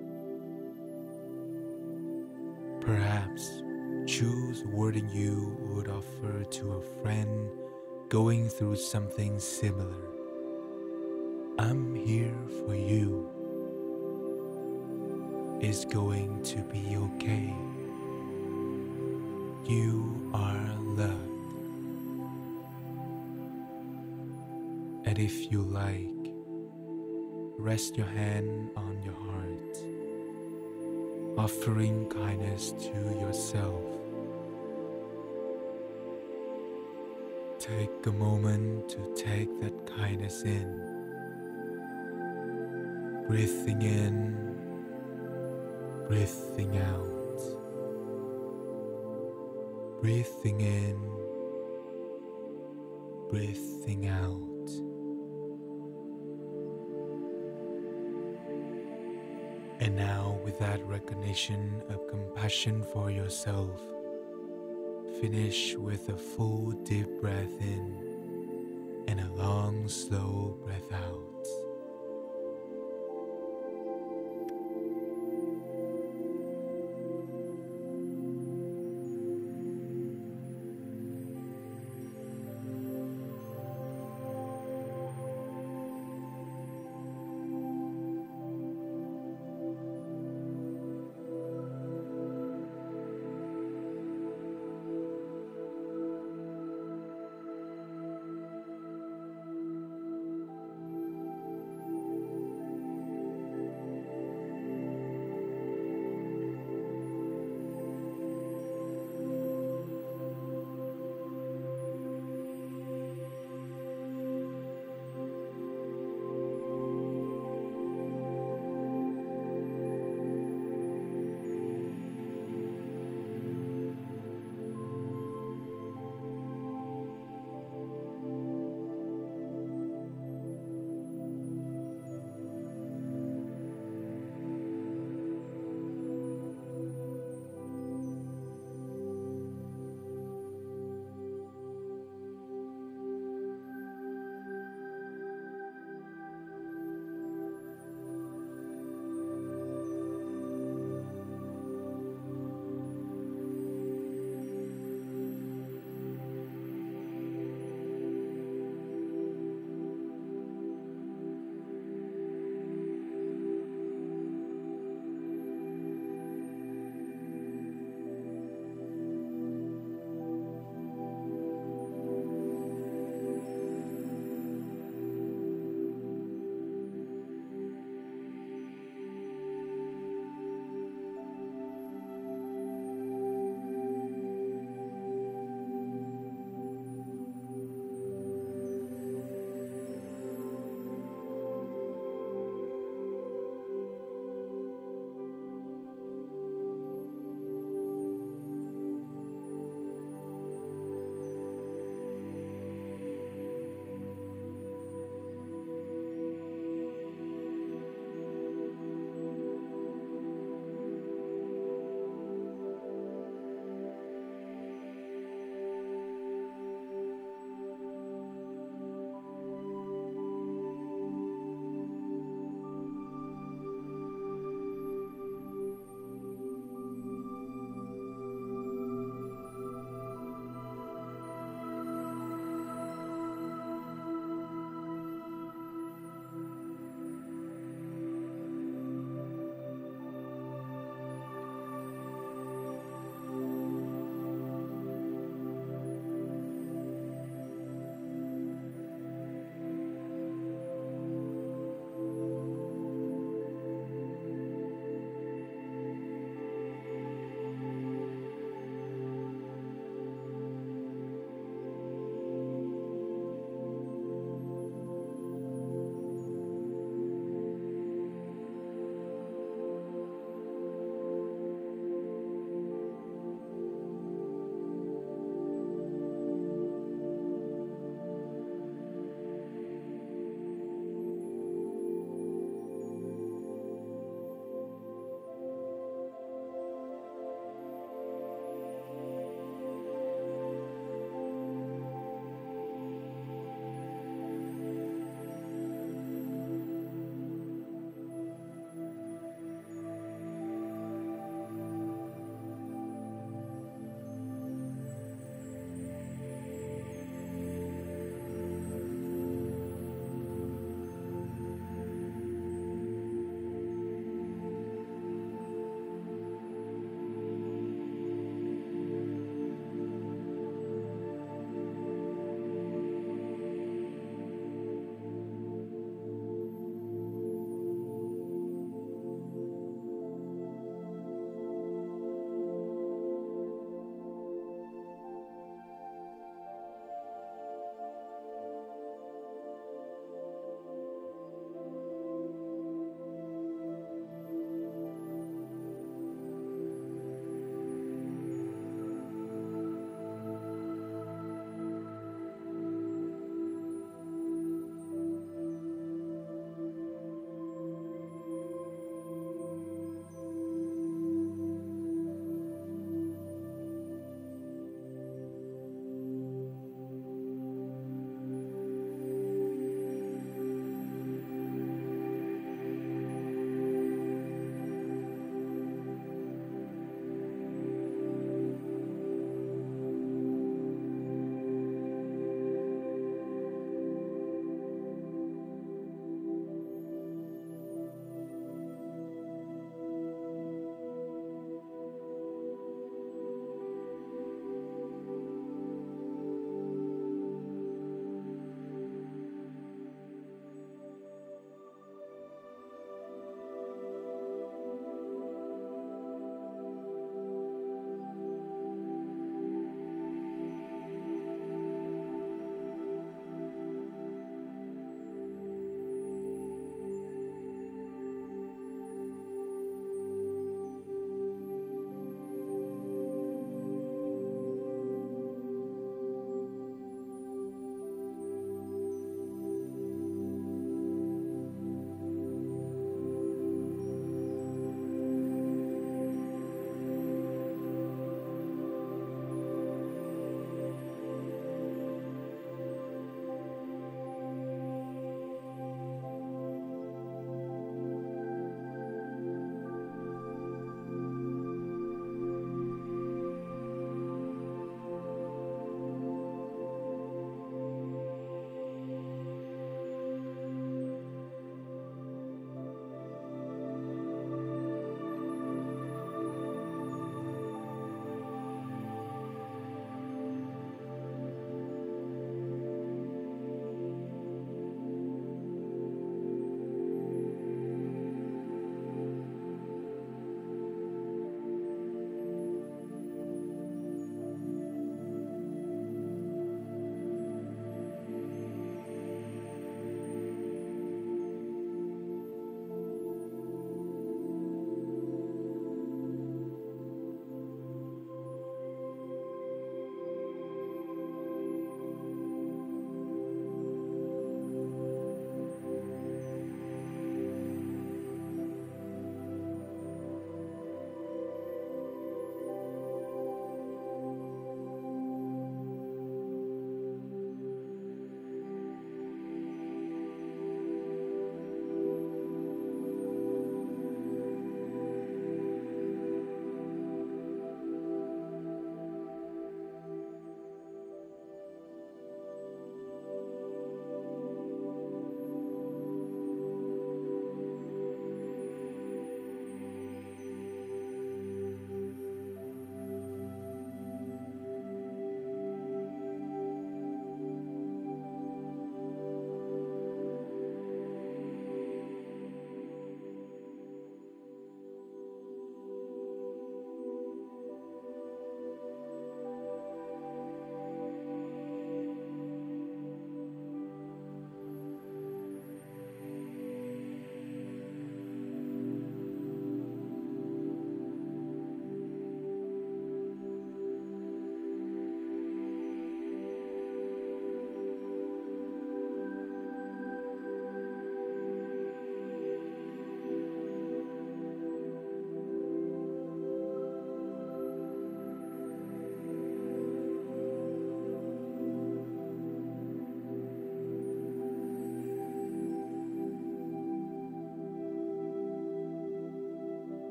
Perhaps choose wording you would offer to a friend going through something similar. I'm here for you. It's going to be okay. You are loved. And if you like, rest your hand on your heart, offering kindness to yourself. Take a moment to take that kindness in. Breathing in, breathing out. Breathing in, breathing out. And now, with that recognition of compassion for yourself, finish with a full deep breath in and a long slow breath out.